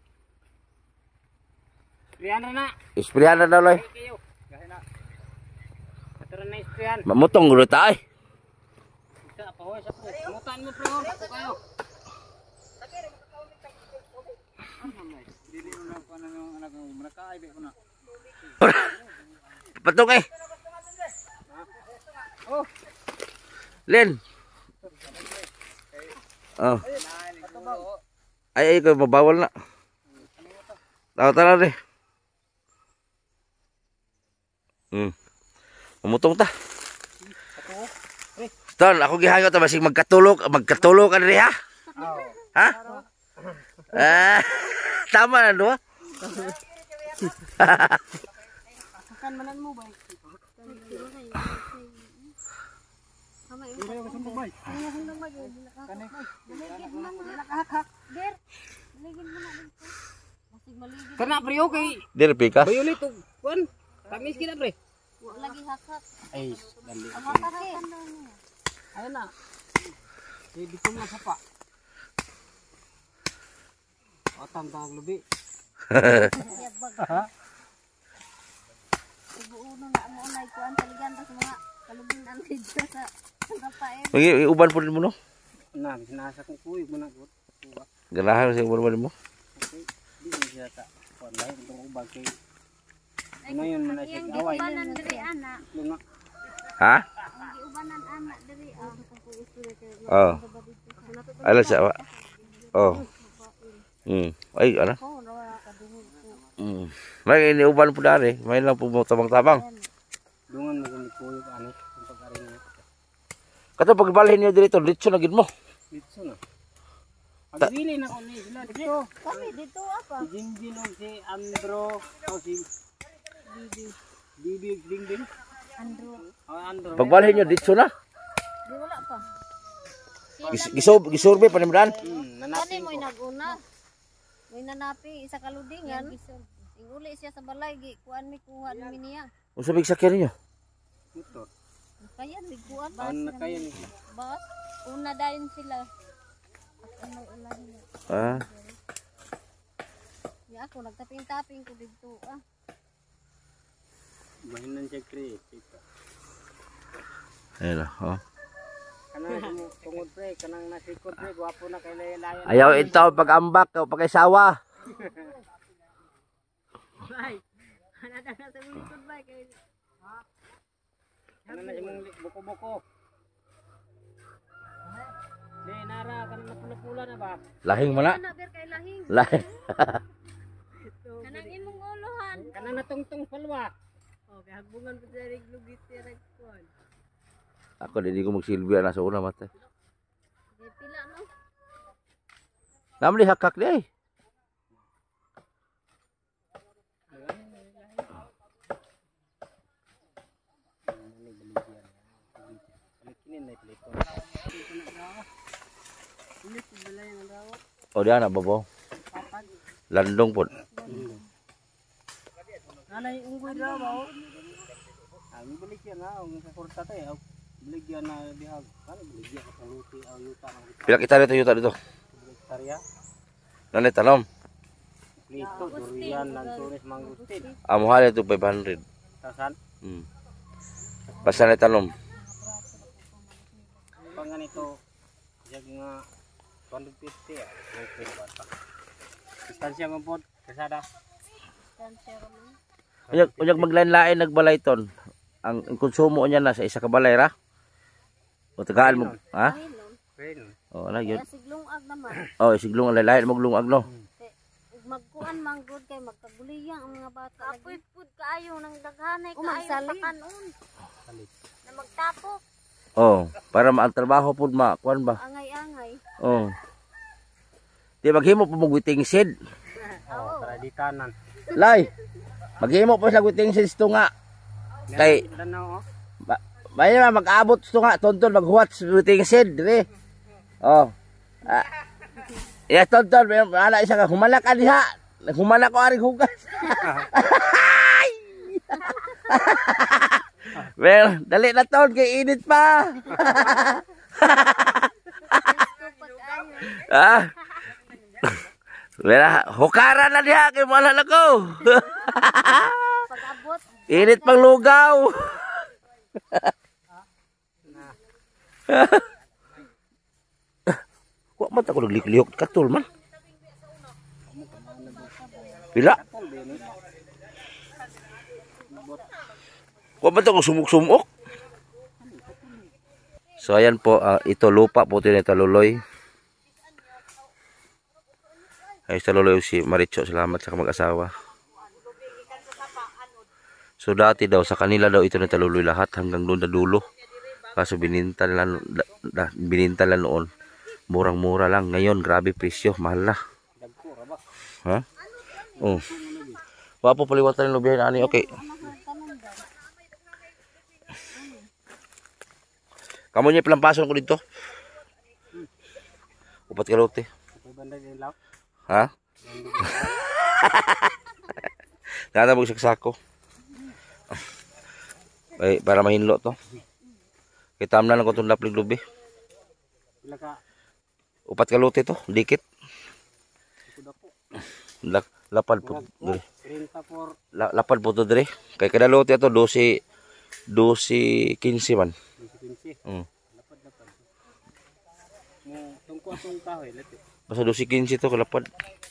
Pihan na na. Isprihan na daw loy. Kayo. Gaya na. Patara na ispihan. Mamutong gulo tayo. Isa, pahoy sa po. Mutan mo pro. Ako kayo. Dili mo na ko na yung anak mo. Manakaibe ko na. Patok eh. Oh. Len. Oh. Ay, ay, ko mabawal na. Tawa tara rin. Hmm. Mamutong ta. Ton, ako gihangot ta basig magkatulog, magkatulog ka rin ha? Ha? Ah, tama na do. Kan manan mo ba? Kama yung nakahak. Der. Ligid mo na dito. Basig maligid. Kana pre okay. Dire pikas. Bayulit og kuan. Tamis kita pre. Wa lagi hakak. Ay, dali. Ang hakakan daw niya. Ayun na. Di dito na sapa. Otam tang lubi. Yabag. Ibuuno na mo na ikuan sa liganda sa mga kalubing ang dito sa kapae. Magi uban po din mo no. Na, sinasa kong kuy mo na gut. Ganahan sa uban mo. Okay. Di mo siya ta. Kuan lahi itong ubag kay. Ano yun man siya Yang away. giubanan diri ana. Luma. Ha? Ang giubanan ana diri ah. Oh. Ala sa wa. Oh. Hmm. Ay, ana. Oh, rawa kadungog ko. Hmm. May iniuban po dari. May lang po mo tabang-tabang. Dungan mo kung kuy ko ani. Kung pag-ari niya. Kato pagbalhin niyo dito, ditso na gid mo. Dito na. Pagpili na ko ni sila dito. Kami dito apa? Si Jinjin o si Andro o si Bibi. Bibi Dingding. Andrew. O Andro. Pagbalhin nyo, ditso na. Di wala pa. Gis- gisob- Gisurbe pa nimdan. Hmm, Kani nanapin mo'y ko. naguna. Mo'y nanapi isa kaludingan. Inguli siya sa balay gi kuan mi kuha ni niya. Kung sabig sakyan ninyo. Motor. Kaya biguan Ano na kayo ni? bas. Una dayon sila. Ano ulahin niya. Ah, Ya ako nagtaping-taping ko dito ah. Mahinan siya creative. ayun na. Oh. Kanang tumu- tungod pre, kanang nasikot pre, gwapo na kay layan. Ayaw itaw pag-ambak o pag-isawa. Bay. Ana na sa likod bay kay Ano na imong buko-buko. Di nara kanang napula-pula na ba? Lahing mo na. ana ber kay lahing. Lahing. Kanang imong uluhan. Kanang natungtong palwa. Oh, kay hagbungan pa sa reglugit ya kuan. Ako hindi ko magsilbi na sa una mata. Di pila no. Namli hakak di ay. Kinin na plito. Ini sebelah yang raw. O diyan na babaw. Landong po. Nanay unggoy raw ba? Ang baligyan na ang sa kurta tay. Baligyan na bihag. Ano baligyan ka sa luti aw yuta ng Pila kita dito yuta dito. hektarya. Nanay tanom. Plito durian lantunis mangustin. Amuhal ito five hundred. Tasan Hmm. Basta na tanom. pang ganito jag nga one fifty ah. Okay bata. Distansya mo pod kasada. Tansya ra man. Unyag, unyag maglain-lain nagbalay ton. Ang, ang konsumo niya na sa isa ka balay ra. O tagaan mo, ha? Hilom. Pen. O na yun. Kaya siglungag naman. O siglong lain mo glungag no. Ug magkuan manggod kay magkaguliyang ang mga bata. Apoy pud kaayo nang daghanay kaayo pakanon. Salit. Na magtapok, Oh, para ma ang trabaho pud ma kuan ba? angay-angay. Oh. Di maghimo pa mo witing seed. Oh, para di tanan. Lay. Maghimo pa sa witing seed ito nga. Kay Danaw oh. may na mag-abot ito nga tonton maghuwat sa witing seed dire. Oh. Ah. Ya tonton, may ana isa ka humala ka diha. Humala ko aring hugas. Well, dali na ton kay init pa. Ah. Wala, hukara na diha kay wala na ko. Pag-abot, Init pang lugaw. Wa man ta ko naglikliok katul man. Pila? Wa man ta ko sumuk-sumok. So ayan po, ah, ito lupa po ito ni Taluloy. Ay sa Taluloy si Maricho, salamat sa mag-asawa. So dati daw sa kanila daw ito ni Taluloy lahat hanggang doon na dulo. Kaso bininta nila, da, da, bininta nila noon. Murang-mura lang. Ngayon grabe presyo, mahal na. Ha? Oh. Wa po paliwatan ng lubihan ani, okay. Kamu niya palampason ko dito. Upat ka lote. May banda din law. Ha? Nana mo saksako. Ay, para mahinlo to. Kita amna lang ko itong laplig lubi. Pila ka Upat ka lote to, dikit. ikod ako. Lap, lapad po. Dre. thirty for La, lapad po to dre. Kay kada lote to, twelve, twelve, quince man. fifty. Mm. Lapad lapad. Mo tungko atong kahoy lati. Basta twelve, quince to, kalapad.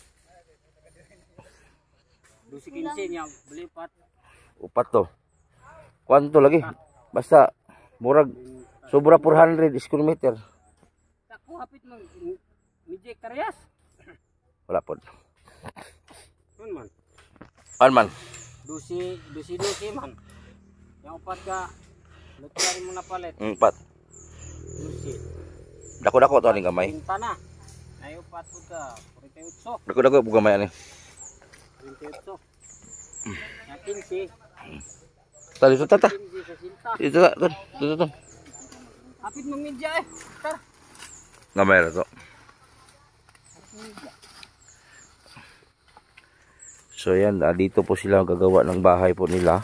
Dusi kinse niya belipat. Upat to. Kwanto lagi? Basta, murag, sobra four hundred square meter. Ako hapit man Mijek Karyas. Wala po. Kun man. Ano man? Dusi dusi dusi man. Yang upat ka lutyarin mo na palit. Upat. Dusi. Dako-dako to aning gamay. Pinta na. Ay Tayo pato ka. forty-eight. Dako-dako po gamay ani. forty-eight. Natin si. Tali dito tata. Hindi sa sinta. Dito ta. Dito to. Kapit mo media eh. Tara. Gamay ra to. So yan, ah, dito po sila gagawa ng bahay po nila.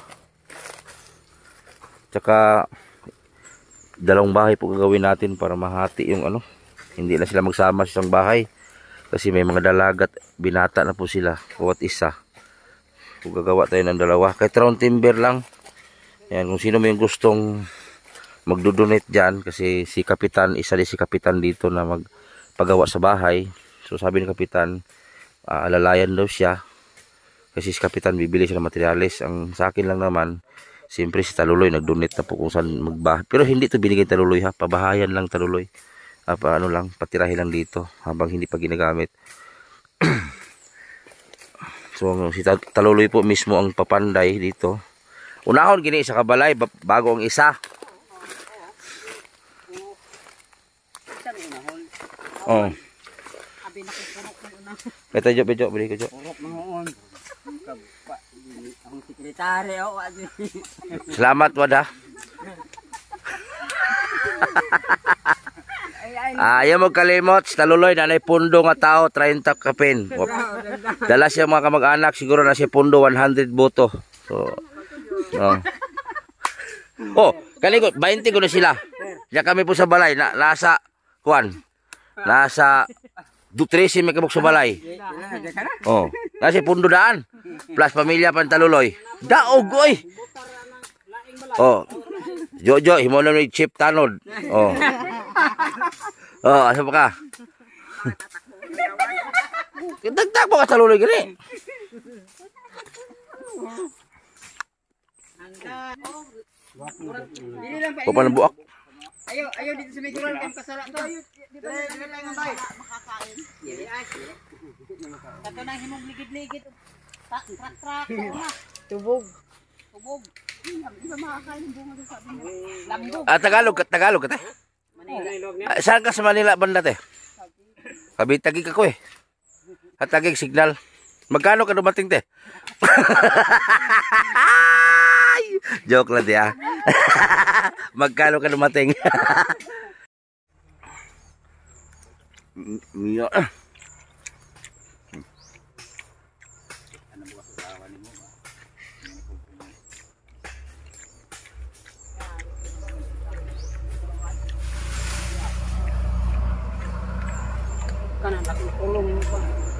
Tsaka dalawang bahay po gagawin natin para mahati yung ano. Hindi na sila magsama sa isang bahay. Kasi may mga dalagat, binata na po sila. Bawat isa. Kung gagawa tayo ng dalawa. Kahit round timber lang. Yan, kung sino may gustong magdodonate dyan. Kasi si Kapitan, isa din si Kapitan dito na magpagawa sa bahay. So sabi ni Kapitan, uh, alalayan daw siya. Kasi si Kapitan bibili siya ng materialis. Ang sa akin lang naman, siyempre si Taluloy nag-donate na po kung saan magbahay. Pero hindi to binigay Taluloy ha. Pabahayan lang Taluloy. Ah, pa, ano lang, patirahin lang dito habang hindi pa ginagamit. So si Taluloy po mismo ang papanday dito. Unahon gini sa kabalay bago ang isa. Oh. Abi na kukurok ng una. Beto jo, bejo, beli ko jo. Kurok na noon. Ang sekretary ako. Salamat wada. Ayaw mo kalimot, si Taluloy nanay pundo nga tao, thirty kapin. Dala siya mga kamag-anak, siguro na siya pundo one hundred boto. So, oh. Oh, kalikot, twenty ko na sila. Diyan kami po sa balay, na, nasa, kuan, nasa, trece may kabuk sa balay. Oh, nasa pundo daan. Plus pamilya pan Taluloy. Daog, oy! Oh, Jojo, himo na ni Chip Tanod. Oh. Oh, asa pa ka? Dagdag mo ka Taluloy gani. Dili lang pa. O pa ng buak. Ayo, ayo dito sa medyo lang kasara to. Dito dito lang ang bay. Makakain. Dili ay. Kato nang himog ligid-ligid. Trak-trak na. Tubog. Tubog. Hindi makakain ng bunga sa sabi niya. Lambog. Ah, Tagalog, Tagalog ka te. Ah, saan ka sa Manila banda te? Kabitagi ka ko eh. Hatagig signal. Magkano ka dumating te? Joke lang dia. Magkano ka dumating? Kanan laki ulong pa.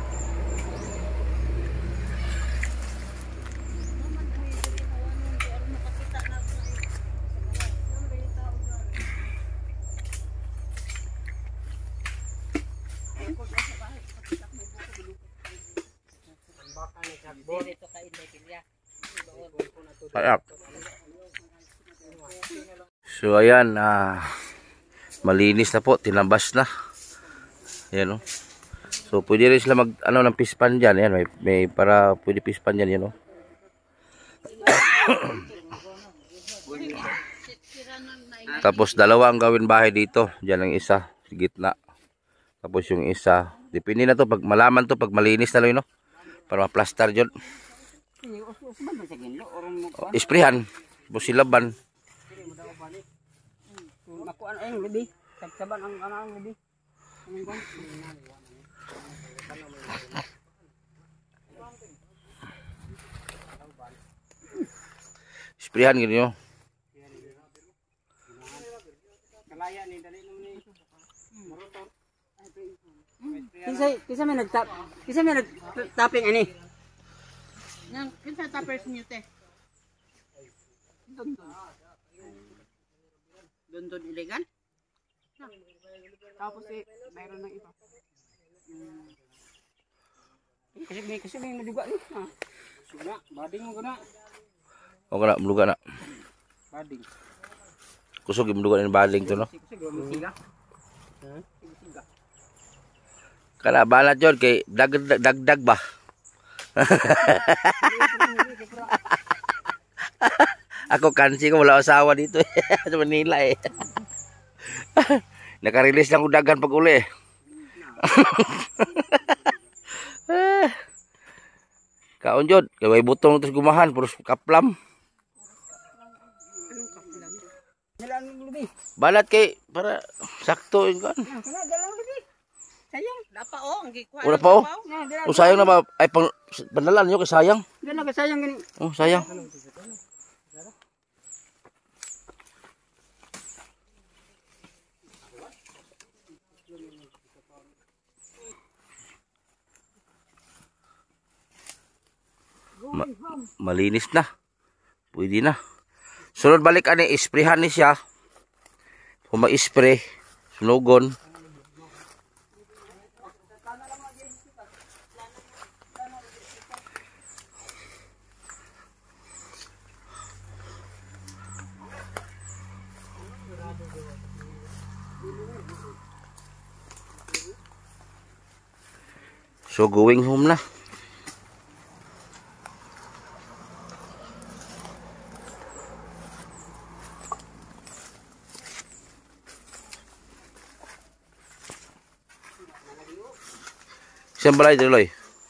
Ayak. So ayan, ah, malinis na po, tinabas na. Ayan o. So pwede rin sila mag ano ng pispan dyan. Ayan, may, may para pwede pispan dyan yan o. Tapos dalawa ang gawin bahay dito. Diyan ang isa, sa gitna. Tapos yung isa, depende na to pag malaman to pag malinis na lang no. Para ma-plaster dyan. Oh, isprihan, busilaban. Makuan ay libi. Sagsaban ang kanang libi. Isprihan gini yo. Kalaya ni dali naman ni. Maroton. Kisa kisa may nagtap. Kisa may nagtapping ani. Nang kinsa tapers niyo te? Dondon iligan. Tapos eh mayroon ng iba. Kasi may kasi may maduga ni. Ha. Suga, bading mo guna. O kana muluga na. Bading. Kusog yung muluga ng baling to no. Kasi gawin siga. Kana balat yun kay dagdag dagdag ba. Ako kansi ko wala asawa dito eh. Sa Manila eh. Naka-release lang ko dagan pag uli eh. Eh. Kaon jud, kay way butong terus gumahan, puros kaplam. Dala ang lubi. Balat kay para sakto yun kan. Yan, kana dala ang lubi. Sayang. Dapa o, ang gikuha. Wala pa oh. Yan, dala. Oh, sayang na ba ay pang panalan nyo kay sayang. Dala ka sayang gani. Oh, sayang. Ma malinis na. Pwede na. Sunod balik ani isprehan ni siya. Kung ma-spray, sunugon. So going home na. Siyang balay tuloy.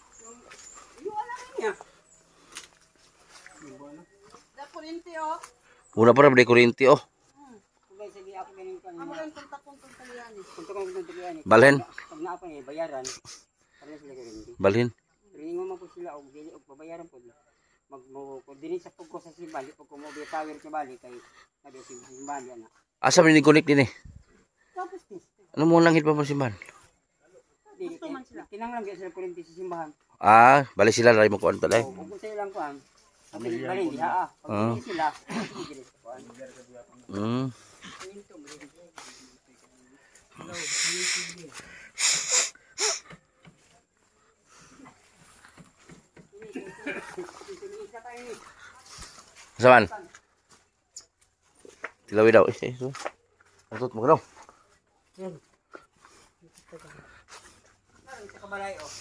Da kurinti o. Una pa rin kurinti oh. Kugay sige ako ganin kan. Amo lang kontak-kontak talian. Kunto ko kunto yan. Balhin. Pag naa pa ni bayaran. Para sila ganin. Balhin. Ringo man po sila og dili og babayaran po. Mag mo ko dinhi sa pugko sa simbali pag ko mo biya tower sa bali kay sabi si simbali ana. Asa man ni connect din eh. Tapos tis. Ano mo langit pa mo simbahan? Dili kinanglan gyud sila kurinti sa simbahan. Ah, bali sila ray mo kuan talay. O kung sila lang kuan. Sabi bali diha ah. Pag hindi sila dili kuan. Mm. Saan? Tilawi daw. Eh, so. Atut mo daw. Sa kabalay o.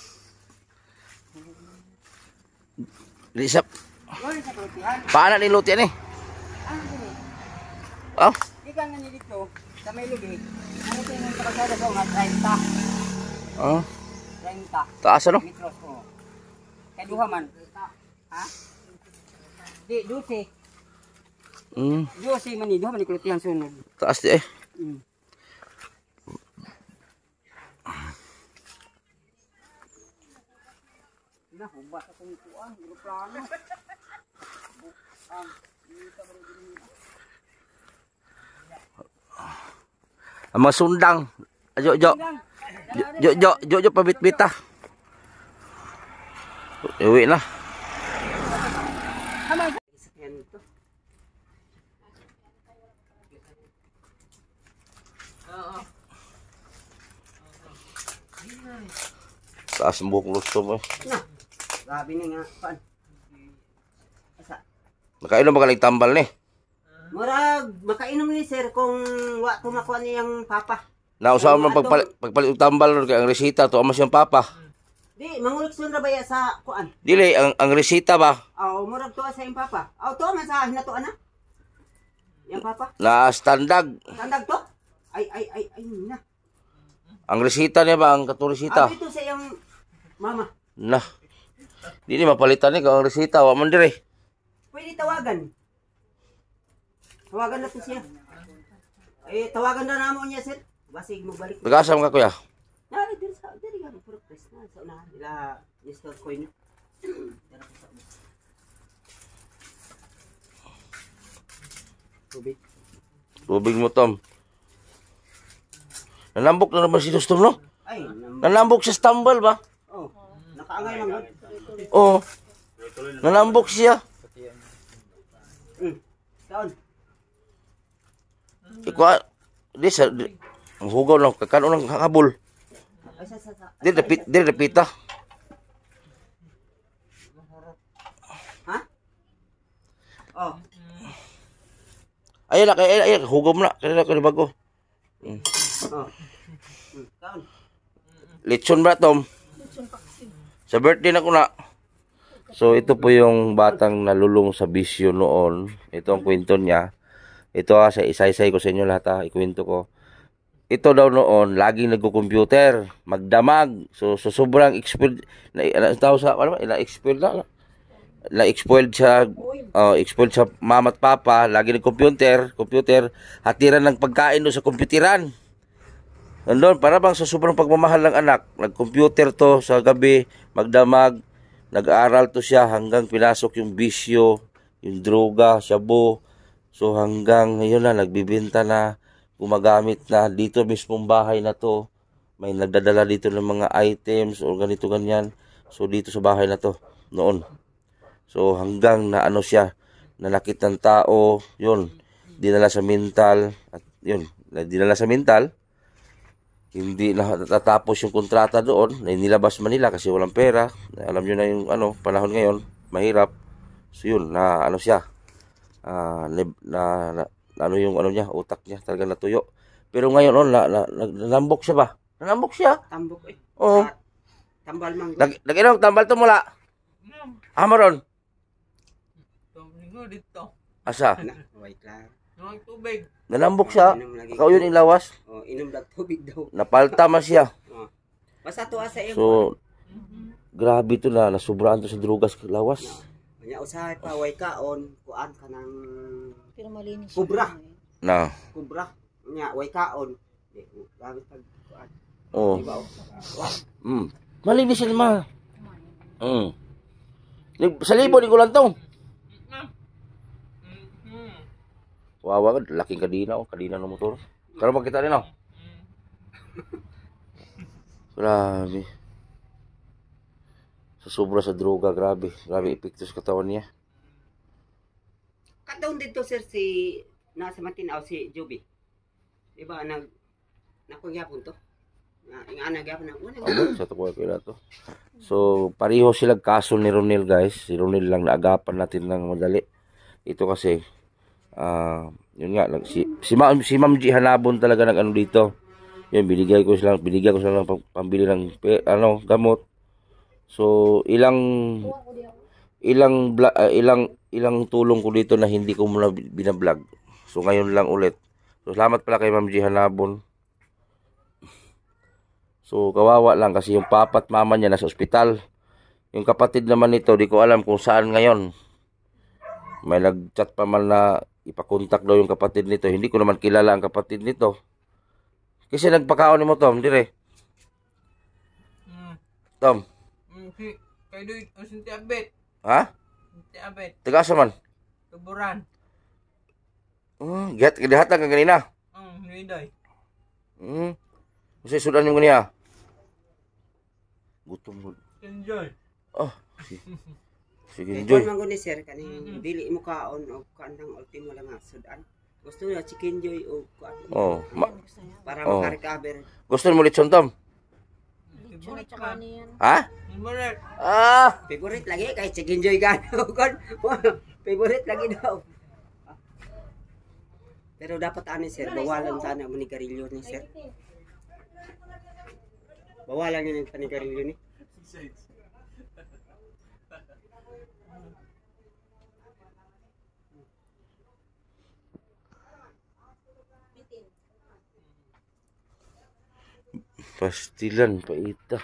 Lisap. Gawin sa kultihan. Paano ni Luti ani? Ano dili? Oh, Di ka nga dito sa may lubi. Ano tingin sa kalsada ko nga treinta. oh. treinta. Taas ano? Metros ko. Kay duha man. Ha? Di dusi. Mm, Dusi man ni duha man ni kultihan sunod. taas di eh. Mm. Na hubat akong kuan, eroplano. Ang Ang mga sundang. Jo jo. Jo jo jo jo pabit-bit ah. Uwi na. sakyan ito. Taas ang buhok gusto mo. Na. Grabe na nga kuan. Asa? Nakainom ba kaling tambal ni? Murag makainom ni sir kung wa tumakuha niyang papa. Nausaw man pagpalit pagpalit og tambal ron kay ang resita to amas yung papa. Di mangulog sun ra baya sa kuan. Dili ang ang resita ba Aw murag tuwa sa iyang papa. Aw tuwa man sa hinatuan na. Yang papa. na standag. Tandag to. Ay ay ay ay na. Ang resita niya ba ang katurisita? Aw ito sa iyang mama. Na. Dili mapalitan ni kang resita wa man dire. Pwede tawagan. Tawagan na to siya. Eh tawagan na namo niya sir. Basig mo balik. Nagasam ka kuya. Nari din sa diri ga puro press na sa una ila Mister Coin. Tubig. Tubig mo tom. Nanambok na naman si Dostom no? Ay, nam- Nanambok sa stumble ba? oh. Nakaangay lang gud. Oo. Nanambok siya. Mm. Kaon. Ikaw, di sa, di, ang hugaw lang, kakano lang habol. Ay sa sa. sa- Di repit, di repita. Ha? Oh. Ayan na, ayan, ayan, hugaw mo na, kaya na, kaya bago. Mm. Oh. Mm. Kaon. Lechon ba, Tom? Sa birthday na ko na. So, ito po yung batang nalulung sa bisyo noon. Ito ang kwento niya. Ito ha, sa isaysay ko sa inyo lahat ha, ikwento ko. ito daw noon, laging nagko-computer, magdamag. So, so sobrang expert, na, na, tawag sa, ano ba, na-expert na, na-exploiled sa, oh, exploiled sa mama at papa, lagi nag-computer, computer, hatiran ng pagkain doon sa computeran. Nandun, para bang sa sobrang pagmamahal ng anak, nag-computer to sa gabi, magdamag, nag-aaral to siya hanggang pinasok yung bisyo, yung droga, shabu. So hanggang ngayon na, nagbibenta na, gumagamit na dito mismong bahay na to. May nagdadala dito ng mga items o ganito ganyan. So dito sa bahay na to, noon. So hanggang na ano siya, nanakit ng tao, yun, dinala sa mental, at yun, dinala sa mental. Hindi na natatapos yung kontrata doon, na nilabas Manila kasi walang pera. Alam nyo na yung ano, panahon ngayon, mahirap. So yun, na ano siya, uh, na, na, na ano yung ano niya, utak niya, talaga natuyo. Pero ngayon, oh, na, na, na, nanambok siya ba? Nanambok siya. Tambok eh. Oo. Ah, tambal mang. Nag, nag, tambal to mula. Amaron. Dito. Asa? Na, wait lang. Nang tubig. Nanambok siya. Inom lagi. Ikaw yun ilawas. Oh, inom lang tubig daw. Napalta man siya. Oh. Basta tuwa sa iyo. So, grabe to na, nasubraan to sa drugas lawas. Nya usahay pa way kaon, kuan ka ng Pero malinis. kubra. Na. Kubra. Nya way kaon. Di gamit pag kuan. Oh. Diba? Mm. Malinis yun ma. Mm. Lig- Sa libo, di ko lang tong. Wawa ka, laking kadina oh, kadina ng motor. Pero makita rin oh. Grabe. Sa sobra sa droga, grabe. Grabe epekto sa katawan niya. Kataon dito sir si nasa Matinaw si Joby. Di ba nag nakugyapon to? Na ing ana gyapon na una. Abo, sa tuwa ko na to. So, pareho sila kaso ni Ronel guys. Si Ronel lang naagapan natin ng madali. Ito kasi, ah, uh, yun nga, si, si, Ma, si Ma'am G Hanabon talaga ng ano dito. Yun, binigay ko sila, binigay ko sila ng pambili ng, ano, gamot. So, ilang, ilang, uh, ilang, ilang tulong ko dito na hindi ko muna binablog. So, ngayon lang ulit. So, salamat pala kay Ma'am G Hanabon. So, kawawa lang kasi yung papa at mama niya nasa ospital. Yung kapatid naman nito, di ko alam kung saan ngayon. May nag-chat pa man na ipakontak daw yung kapatid nito. Hindi ko naman kilala ang kapatid nito. Kasi nagpakaon ni mo, Tom, dire. Mm. Tom. Mm, si kay Doy, o si Abet. Ha? Si Abet. Taga asa man? Tuburan. Oh, get kadihat lang kanina. Mm, ni Doy. Hmm. Kasi sudan yung kaniya. Gutom mo. Enjoy. Oh. Sige, Enjoy. enjoy. Man guni sir kaning dili mo kaon og kuan ng ultimo lang nga sudan. Gusto niya chicken joy o kuan. Oh, ma- Para Oh. maka-recover. gusto mo litson, Tom? Lechon at saka niyan. Ha? Ibarat. Ah! Favorite lagi kay chicken joy ka. Kuan. Favorite lagi daw. Pero dapat ani sir, bawalan sana mo ni garilyo ni sir. Bawalan yun yung panigarilyo ni. Pastilan, paita.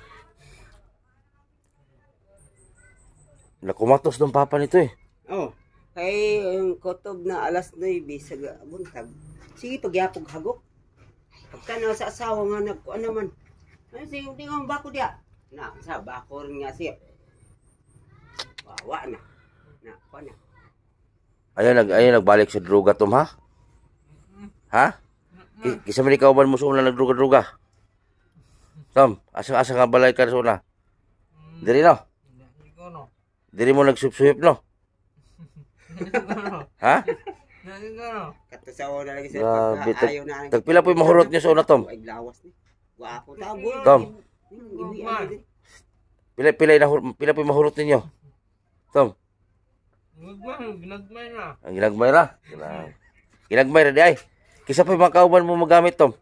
Nakumatos ng papa nito eh. Oh, kay yung kotob na alas nine sa buntag. Sige pagyapog hagok. Pagka na sa asawa nga nagkuan naman. Ay sige hindi nga bako dia. Na sa bako rin nga siya. Wawa na. Na kuan na. Ayan, nag, ayan, nagbalik sa droga, Tom, ha? Ha? Ki- Kisa man ikaw ba mo sa una nagdruga-druga? Tom, asa-asa nga balay ka sa una? Diri no? Hindi ko no. Diri mo nagsup-suhip no? Hindi ko no. Ha? Hindi ko no. Katasawa na lagi sir. Grabe, Pagka ayaw na. Tagpila po yung mahurot niya sa una, Tom? Ay lawas ni. Guwapo ta boy. Tom, Iwi ano din. pila pila na pila po yung mahurot ninyo? Tom, Ginagmay, ginagmay na. ang ginagmay ra. Ginag- Ginagmay ra di ay. Kisa pa yung mga kauban mo magamit, Tom?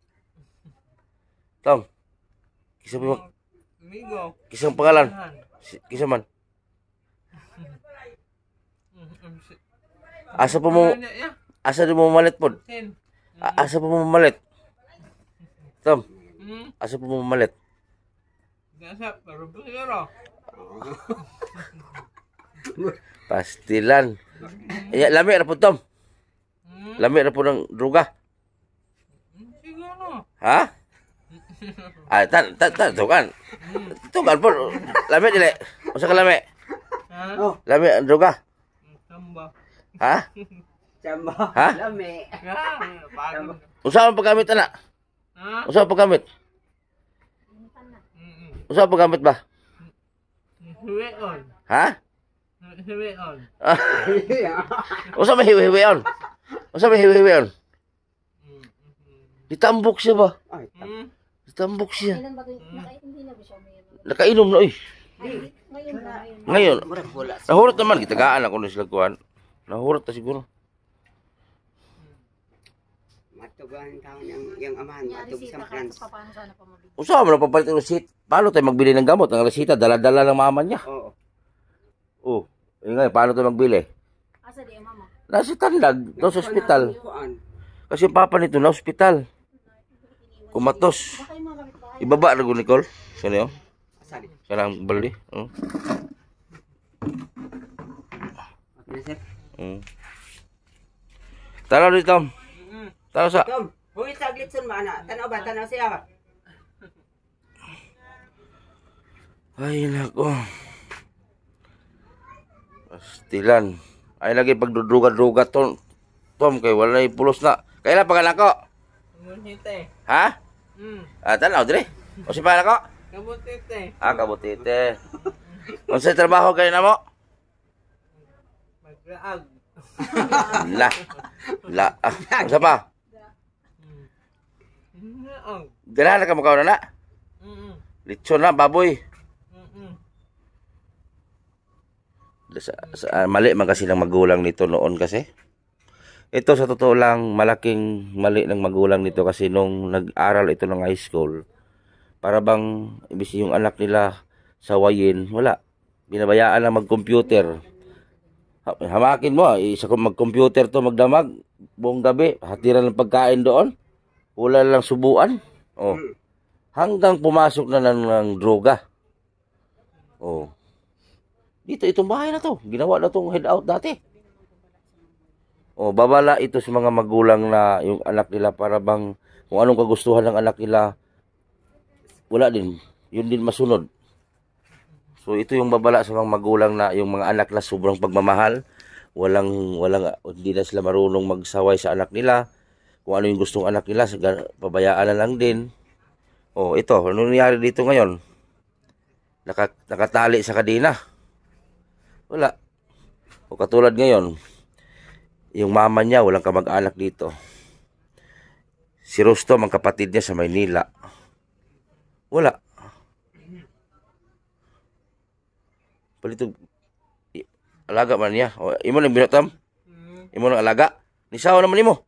Tom, kisa pa yung Amigo. kisa ang pangalan? Si- Kisa man? Asa po mo, asa di mo mamalit po? Sin. A- Asa po mo mamalit? Tom, Hmm. asa po mo mamalit? Nasa, pero siguro. Pastilan. Iya, lami ra po Tom. Hmm. Lami ra po ng druga. Siguro. Ha? Ay, tan, tan, tan, tukan. Tukan po. Lami dili. Usa ka lami. Ha? Lami ang druga. Tamba. Ha? Chamba. Ha? Lami. Ha? Pagod. Usa ang paggamit ana? Ha? Usa ang paggamit? Mm-mm. Usa ang paggamit ba? Hiweon. Ha? Hiweon. Usa may hiwi-hiwion? Usa may hiwi-hiwion? Ditambok siya ba? Ay, Hmm. Ditambok siya. Kailan ba ito? Nakaintindi na ba siya may ano? Nakainom na oy. Ay, ngayon ba? Ngayon. Ngayon, murag wala. nahurot naman gitagaan ako ni sila kuan. Nahurot na siguro. Matugan taon yung, yung amahan, matug sa France. Paano sana pa mabigyan? Usa mo na papalit ng receipt. Paano tayo magbili ng gamot? Ang resita dala-dala ng mama niya. Oo. Oh, eh ngayon, paano tayo magbili? Asa di ang mama? Nasa tandag, doon sa ospital. Kuan. Kasi yung papa nito na ospital. Kumatos. Baka yung mga kapitbahay. Ibaba na ko Nicole. Sino yun? Asali. Sana ang bali. Oh. Okay na, sir. Mm. Tara dito. Tara sa. Tom, huwag saglit sun mana. Tanaw ba? Tanaw siya. Ay, nako. Pastilan. Ay, lagi pagdudruga-druga to. Tom, kay wala na pulos na. Kailan pa ka nako? Kabutite. Ha? Hmm. Ah, tanaw, dire. O si pa nako? Kabutite. Ah, kabutite. Kung sa trabaho kayo na mo? Maglaag. La. La. Ah, sa pa? Maglaag. Ganahan na ka mukha na na? Mm-mm. Lechon na, baboy. Mm-mm. Sa, sa, ah, mali man kasi ng magulang nito noon kasi. Ito sa totoo lang, malaking mali ng magulang nito kasi nung nag-aral ito ng high school, para bang ibig yung anak nila sawayin, wala. Binabayaan na mag-computer. Ha- Hamakin mo, isa ko mag-computer to magdamag, buong gabi, hatiran ng pagkain doon, wala lang subuan. Oh. Hanggang pumasok na ng, ng droga. Oh. Dito, itong bahay na to, ginawa na tong head out dati. Oh, babala ito sa mga magulang na yung anak nila para bang kung anong kagustuhan ng anak nila, wala din. Yun din masunod. So ito yung babala sa mga magulang na yung mga anak na sobrang pagmamahal, walang walang hindi na sila marunong magsaway sa anak nila. Kung ano yung gustong anak nila, pabayaan na lang din. Oh, ito, ano nangyari dito ngayon? Naka, nakatali sa kadena. Wala. O katulad ngayon, yung mama niya, walang kamag-anak dito. Si Rostom, ang kapatid niya sa Maynila. Wala. Palito, i- alaga man niya. O, imo nang binotam? Imo nang alaga? Nisaw naman imo.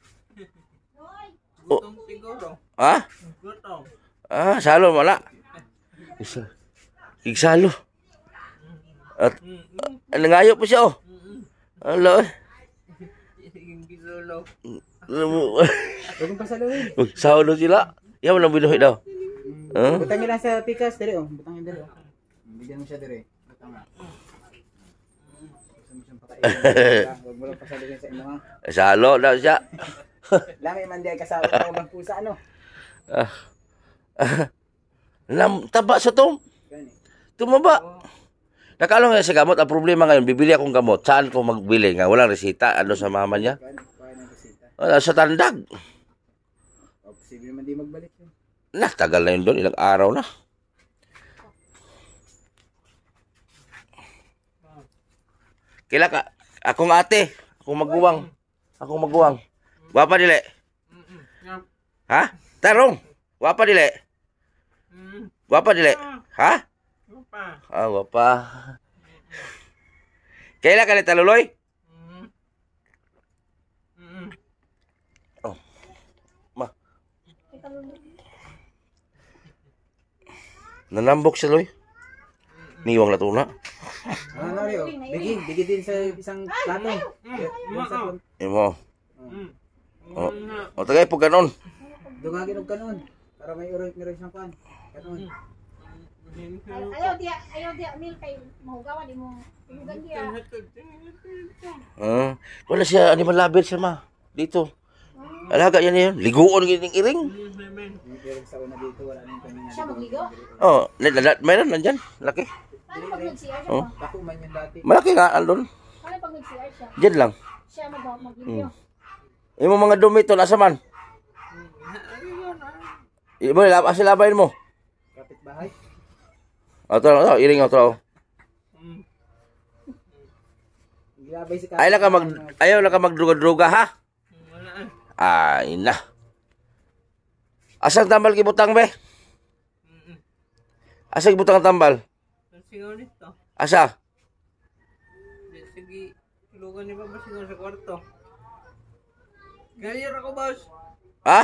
O, Gutom siguro. ha? Gutom. Ah, salo wala. Isa. Kigsalo. At nangayo pa siya oh. Ala. Yung gilolo. Huwag pasaluhin. Sahod sila. Yaw lang binuhi daw. Huh? Butangin lang sa pikas, dali oh. Butangin dali oh. Bigyan mo siya dali. Butang nga. Gusto mo siyang pakainin. Huwag mo lang pasaluhin sa imo ha. Salo daw siya. Lami man di ay kasama ka bang pusa ano. Ah. Lam taba sa tom. Gani. Tumaba. Nakalong nga sa gamot. Ang problema ngayon, bibili akong gamot. Saan ko magbili? Nga walang resita. Ano sa mama niya? Gani. Kaya ng resita. Ah, sa tandag. O posible man di magbalik yun. Nah, tagal na yun doon. Ilang araw na. Kila ka. Akong ate. Akong maguwang. Akong maguwang. Wapa dili. Ha? Tarong. Wapa dili. Wapa dili. Ha? Pa. Ah, wapa. Kaila ka ni taluloy? Oh. Ma. Nanambok siya, Loy. Niwang na tuna. Ano na rin oh. Bigi. Bigi din sa isang plato. Imo. O, o tagay po ganon. Dungagin og kanon. Para may urong meron siyang pan. Kanon. Ay- Ayaw dia, ayaw dia mil kay mahugawan di mo. Tulugan dia. Ah, wala siya animal lover siya ma. Dito. Alaga yan yun. Liguon gining iring. Yung meron sa una dito wala nang kami Siya magligo. Oh, na- na- mayroon nandiyan. Laki. Paano pag nag-C R siya? Oh. ba? Ako man yung dati. Malaki nga andun. Paano pag nag-C R siya? Diyan lang. Siya mag magligo. Imo mga dumi to nasa man. Imo lab asa labayin mo. Kapit bahay. Oh, to, to, iring oh, to. Gilabay si Ay lang ka mag ayaw lang ka magdruga-druga ha. Ay na. Asang tambal gibutang be? Asa gibutang ang tambal? Singaw nito. Asa? Sige, tulugan ni Papa singaw sa kwarto. Galir ako, boss. Ha?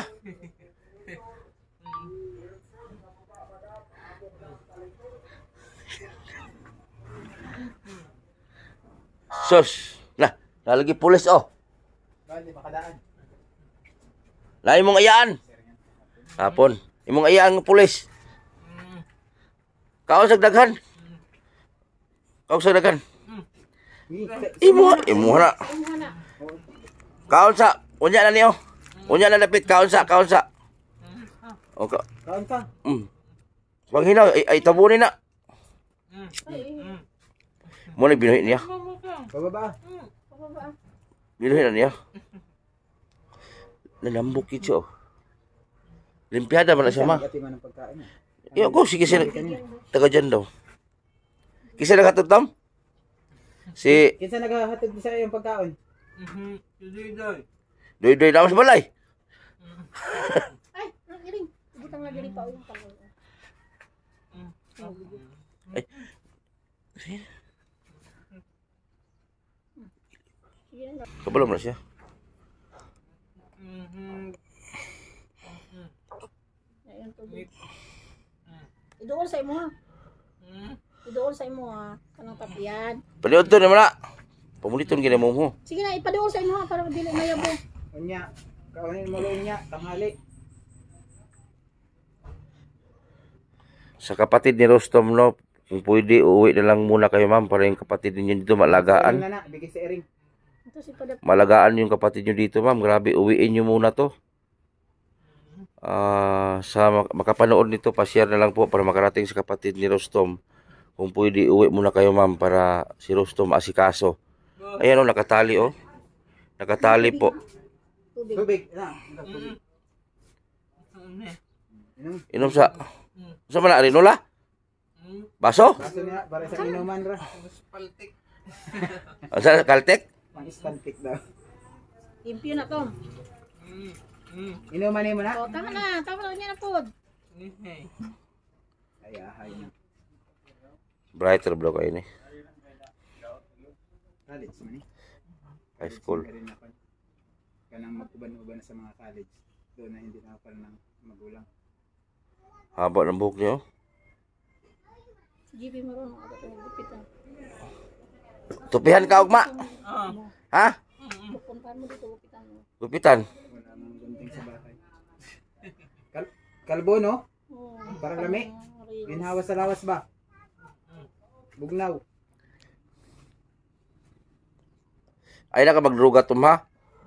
Sus. Nah, nalagi pulis oh. Bali makadaan. Na imong ayaan. Hapon. Imong ayaan ng pulis. Kaon sa daghan. Kaon sa daghan. Imo, imo na. Kaon sa unya na niyo. Unya na lapit kaon sa, kaon sa. O ka. Kaon ka. Mm. Panghinaw ay, ay tabunin na. Mo na binuhi niya. Bababa. Binuhi na niya. Nanambok ito. Limpiada man na siya ma. Gati man ang pagkain. Iyo ko sige sila taga dyan daw. Kisa naghatod si Kinsa naghahatid sa iyong pagkaon? Mhm. Sige, doy. Doy Doy naman sa balay. Ay, ang iring. Butang na diri pa ulo pa. Ay. Kabalo mo na siya. Mhm. Ayun tubig. Idoon sa imo ha. Mhm. Idoon sa imo ha. Kanang tapian. Paliod to naman na. Pamuliton gina mo mo. Sige na, ipadoon sa imo ha para dili mayabo. Unya. Kaunin mo lo unya tanghali. Sa kapatid ni Rostom no, kung pwede uuwi na lang muna kayo ma'am para yung kapatid niyo dito malagaan. Na na, bigay si Ering. Ito si Padap. Malagaan yung kapatid niyo dito ma'am. Grabe, uwiin niyo muna to. Ah, sa mak- makapanood nito, pa-share na lang po para makarating sa kapatid ni Rostom. Kung pwede uwi muna kayo ma'am para si Rostom asikaso. Ayan o, nakatali o. Nakatali po. Tubig. Tubig. Na. Tubig. Ano eh? Inom. Inom sa... Sa mana rin nula? Baso? Baso niya para sa inuman ra. Mas paltik. Ang sa kaltek? Pang ispantik daw. Limpyo na to. Mhm. Mhm. Inuman ni mo na. O, tama na. Tama na niya na pod. Eh. Ay ahay na. Brighter bro kayo ni. College man ni. High school. Kanang magkuban-uban sa mga college. Doon na hindi nakapal ng magulang. Haba ng buhok niyo. G P marunong ako ito. Gupitan. Tupihan ka ugma. Ah. Ha? Pupuntahan mo dito. Gupitan mo. Gupitan. Wala nang gunting sa bahay. Kal kalbo no? Oo. Parang lami. Ari. Ginhawas sa lawas ba? Bugnaw. Ay na ka magdruga tum ha.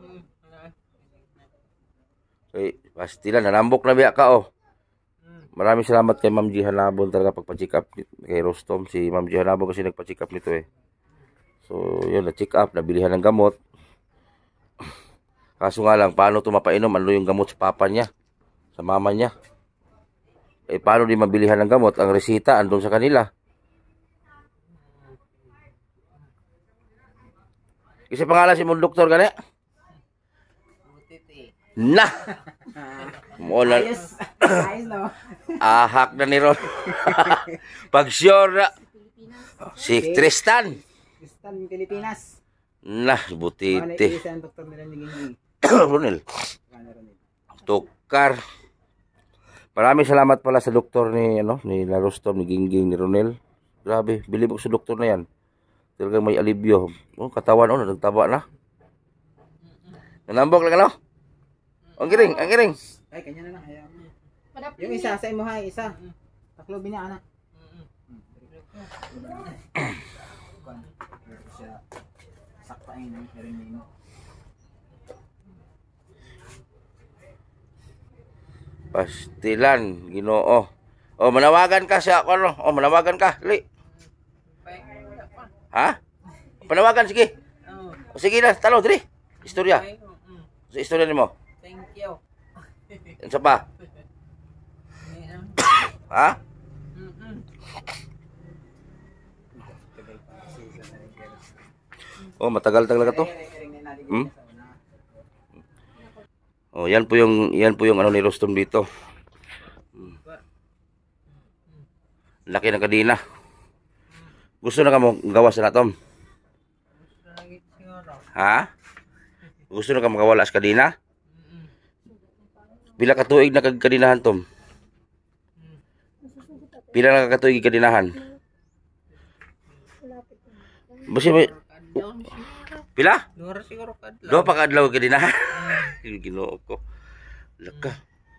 Ay, pastila nanambok na biya ka oh. Maraming salamat kay Ma'am G Hanabon talaga pagpa-check up kay Rostom. Si Ma'am G Hanabon kasi nagpa-check up nito eh. So, yun, na-check up, nabilihan ng gamot. Kaso nga lang, paano ito mapainom? Ano yung gamot sa papa niya? Sa mama niya? Eh, paano di mabilihan ng gamot? Ang resita, andun sa kanila. Kasi pangalan si mong doktor gani? Na! Mo na. Ayos. Ayos no. Ahak na ni Ron. Pag sure na. Si Tristan. Kristan Pilipinas. Nah, Ano butiti. isa ang doktor nila ni Gingging? Ronel. Ano rin. Tukar. Maraming salamat pala sa doktor ni ano ni Rostom, ni Gingging, ni Ronel. Grabe, bilib ako sa doktor na yan. Talagang may alibyo. Oh, katawan oh, nagtaba na. Nanambok lang ano? Ang giring, ang giring. Ay, kanya na lang. Hayaan mo. Padapin Yung isa sa imo hay, isa. Taklo binya ana. Mm. Kuan. Siya saktain ni rin nimo. Pastilan, Ginoo. Oh, manawagan ka sa ano? Oh, manawagan ka. Li. Pay, wala pa. Ha? Panawagan sige. Oh, O, sige na, talo diri. Istorya. pay, mm. Sa istorya nimo. Thank you. Unsa pa? Ayan. Ha? Mm-mm. Oh, matagal talaga to. Hmm? Oh, yan po yung yan po yung ano ni Rostom dito. Hmm. Laki ng kadina. Gusto na ka mo gawa sa natom? Lagi siguro. Ha? Gusto na ka magawala sa kadina? Mm-mm. Pila ka tuig na kag kadinahan tom? Pila na ka tuig kadinahan? Basi may Kadlaw siguro. pila? Luar siguro kadlaw. Do pa kadlaw kadinahan. Ginoo ko. Laka.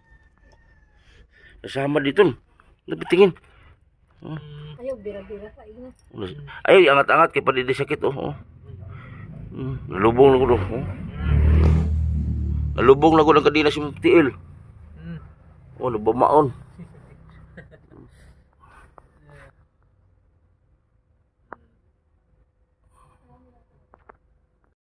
Kasama dito. Nabitingin. Mm. Ayaw, bira-bira ka. Ina. Ay, angat-angat kay padidi sakit oh. oh. Hmm, nalubong na ko do. Oh. Nalubong na ko ng kadina si Tiil. Mm. Oh, nabamaon.